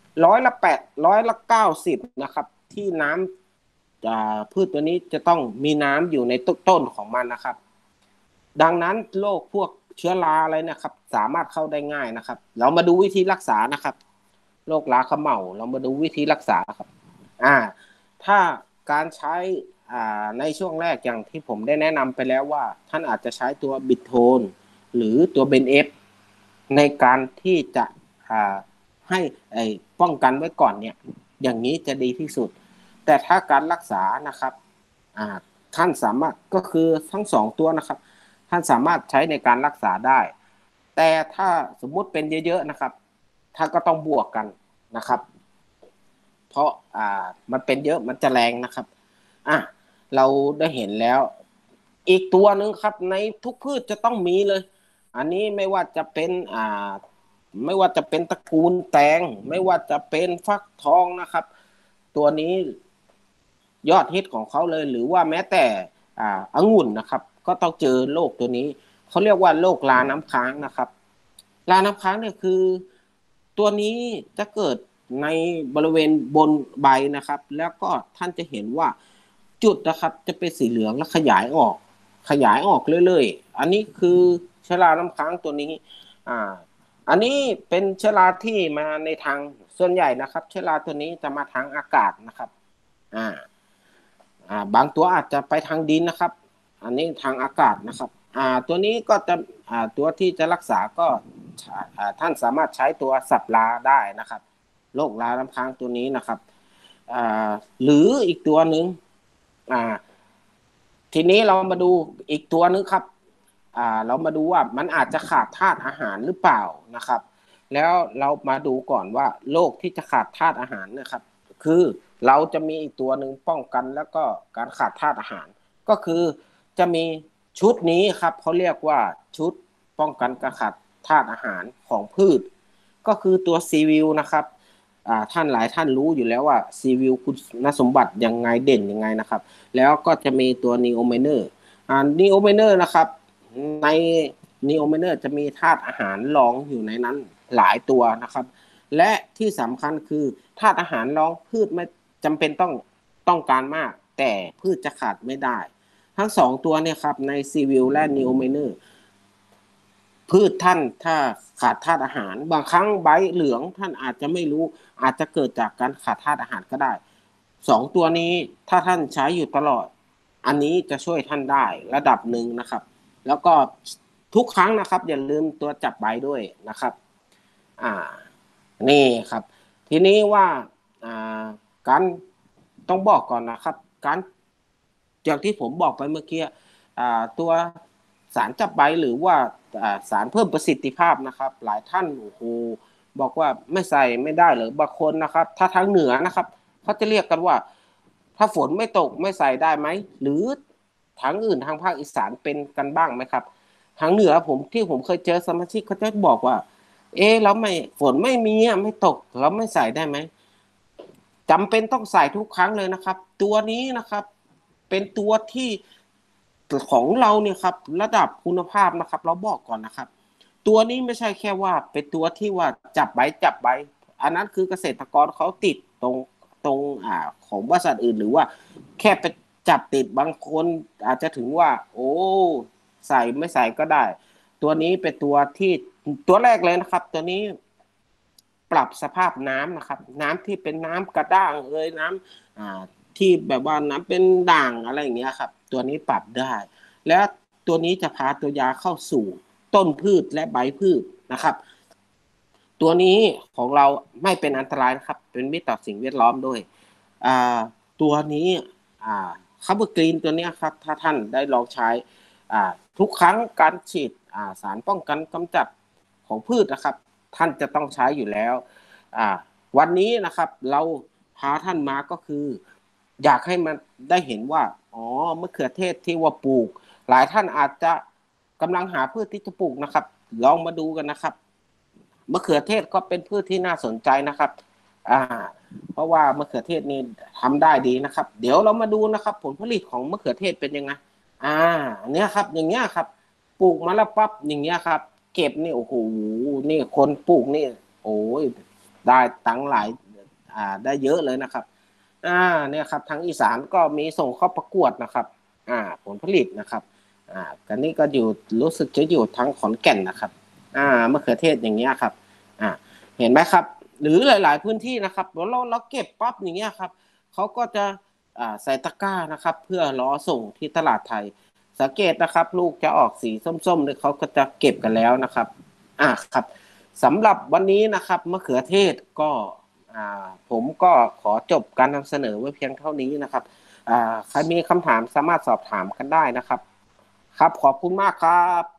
90%นะครับที่น้ำพืชตัวนี้จะต้องมีน้ำอยู่ในต้นของมันนะครับดังนั้นโรคพวกเชื้อราอะไรนะครับสามารถเข้าได้ง่ายนะครับเรามาดูวิธีรักษานะครับโรคราขะเหมาเรามาดูวิธีรักษาครับถ้าการใช้ในช่วงแรกอย่างที่ผมได้แนะนำไปแล้วว่าท่านอาจจะใช้ตัวบิทโทนหรือตัวเบนเอฟในการที่จะให้ป้องกันไว้ก่อนเนี่ยอย่างนี้จะดีที่สุดแต่ถ้าการรักษานะครับท่านสามารถก็คือทั้ง2ตัวนะครับท่านสามารถใช้ในการรักษาได้แต่ถ้าสมมุติเป็นเยอะๆนะครับท่านก็ต้องบวกกันนะครับเพราะมันเป็นเยอะมันจะแรงนะครับเราได้เห็นแล้วอีกตัวหนึ่งครับในทุกพืชจะต้องมีเลยอันนี้ไม่ว่าจะเป็นตระกูลแตงไม่ว่าจะเป็นฟักทองนะครับตัวนี้ยอดฮิตของเขาเลยหรือว่าแม้แต่องุ่นนะครับก็ต้องเจอโรคตัวนี้เขาเรียกว่าโรคราน้ำค้างนะครับราน้ำค้างเนี่ยคือตัวนี้จะเกิดในบริเวณบนใบนะครับแล้วก็ท่านจะเห็นว่าจุดนะครับจะเป็นสีเหลืองและขยายออกเรื่อยๆอันนี้คือเชื้อราน้ำค้างตัวนี้อันนี้เป็นเชื้อราที่มาในทางส่วนใหญ่นะครับเชื้อราตัวนี้จะมาทางอากาศนะครับบางตัวอาจจะไปทางดินนะครับอันนี้ทางอากาศนะครับตัวนี้ก็จะตัวที่จะรักษาก็ท่านสามารถใช้ตัวสับราได้นะครับโรคราน้ำค้างตัวนี้นะครับหรืออีกตัวหนึ่งทีนี้เรามาดูอีกตัวนึงครับเรามาดูว่ามันอาจจะขาดธาตุอาหารหรือเปล่านะครับแล้วเรามาดูก่อนว่าโรคที่จะขาดธาตุอาหารนะครับคือเราจะมีอีกตัวหนึ่งป้องกันแล้วก็การขาดธาตุอาหารก็คือจะมีชุดนี้ครับเขาเรียกว่าชุดป้องกันการขาดธาตุอาหารของพืชก็คือตัวซีวิลนะครับท่านหลายท่านรู้อยู่แล้วว่าซีวิลคุณสมบัติยังไงเด่นยังไงนะครับแล้วก็จะมีตัวนีโอไมเนอร์นีโอไมเนอร์นะครับในนีโอไมเนอร์จะมีธาตุอาหารรองอยู่ในนั้นหลายตัวนะครับและที่สำคัญคือธาตุอาหารรองพืชไม่จำเป็นต้องการมากแต่พืชจะขาดไม่ได้ทั้งสองตัวเนี่ยครับในซีวิลและนีโอไมเนอร์ พืชท่านถ้าขาดธาตุอาหารบางครั้งใบเหลืองท่านอาจจะไม่รู้อาจจะเกิดจากการขาดธาตุอาหารก็ได้สองตัวนี้ถ้าท่านใช้อยู่ตลอดอันนี้จะช่วยท่านได้ระดับหนึ่งนะครับแล้วก็ทุกครั้งนะครับอย่าลืมตัวจับใบด้วยนะครับอ่านี่ครับทีนี้ว่าอ่าการต้องบอกก่อนนะครับการอย่างที่ผมบอกไปเมื่อกี้ตัวสารจับใบหรือว่าสารเพิ่มประสิทธิภาพนะครับหลายท่านโอ้โหบอกว่าไม่ใส่ไม่ได้หรือบางคนนะครับถ้าทางเหนือนะครับเขาจะเรียกกันว่าถ้าฝนไม่ตกไม่ใส่ได้ไหมหรือทางอื่นทางภาคอีสานเป็นกันบ้างไหมครับทางเหนือผมที่ผมเคยเจอสมาชิกเขาจะบอกว่าเราไม่ฝนไม่มีไม่ตกเราไม่ใส่ได้ไหมจำเป็นต้องใส่ทุกครั้งเลยนะครับตัวนี้นะครับเป็นตัวที่ของเราเนี่ยครับระดับคุณภาพนะครับเราบอกก่อนนะครับตัวนี้ไม่ใช่แค่ว่าเป็นตัวที่ว่าจับใบอันนั้นคือเกษตรกรเขาติดตรงของบริษัทอื่นหรือว่าแค่ไปจับติดบางคนอาจจะถึงว่าโอ้ใส่ไม่ใส่ก็ได้ตัวนี้เป็นตัวที่ตัวแรกเลยนะครับตัวนี้ปรับสภาพน้ำนะครับน้ำที่เป็นน้ำกระด้างน้ำที่แบบว่าน้ำเป็นด่างอะไรอย่างเงี้ยครับตัวนี้ปรับได้แล้วตัวนี้จะพาตัวยาเข้าสู่ต้นพืชและใบพืชนะครับตัวนี้ของเราไม่เป็นอันตรายนะครับเป็นมิตรต่อสิ่งแวดล้อมด้วยตัวนี้คับเบอร์กรีนตัวนี้ครับถ้าท่านได้ลองใช้ทุกครั้งการฉีดสารป้องกันกำจัดของพืชนะครับท่านจะต้องใช้อยู่แล้ววันนี้นะครับเราพาท่านมาก็คืออยากให้มันได้เห็นว่ามะเขือเทศที่ว่าปลูกหลายท่านอาจจะกำลังหาพืชที่จะปลูกนะครับลองมาดูกันนะครับมะเขือเทศก็เป็นพืชที่น่าสนใจนะครับอ่าเพราะว่ามะเขือเทศนี่ทำได้ดีนะครับเดี๋ยวเรามาดูนะครับผลผลิตของมะเขือเทศเป็นยังไงอันนี้ครับอย่างเงี้ยครับปลูกมาแล้วปั๊บอย่างเงี้ยครับเก็บนี่โอ้โหนี่คนปลูกนี่โอ้ยได้ตังค์หลายได้เยอะเลยนะครับเนี่ยครับทางอีสานก็มีส่งเข้าประกวดนะครับผลผลิตนะครับกันนี้ก็อยู่รู้สึกจะอยู่ทางขอนแก่นนะครับมะเขือเทศอย่างเงี้ยครับอ่าเห็นไหมครับหรือหลายๆพื้นที่นะครับเราเก็บปั๊บอย่างเงี้ยครับเขาก็จะใส่ตะกร้านะครับเพื่อรอส่งที่ตลาดไทยสังเกตนะครับลูกจะออกสีส้มๆเลยเขาก็จะเก็บกันแล้วนะครับครับสำหรับวันนี้นะครับมะเขือเทศก็ผมก็ขอจบการนำเสนอไว้เพียงเท่านี้นะครับใครมีคำถามสามารถสอบถามกันได้นะครับครับขอบคุณมากครับ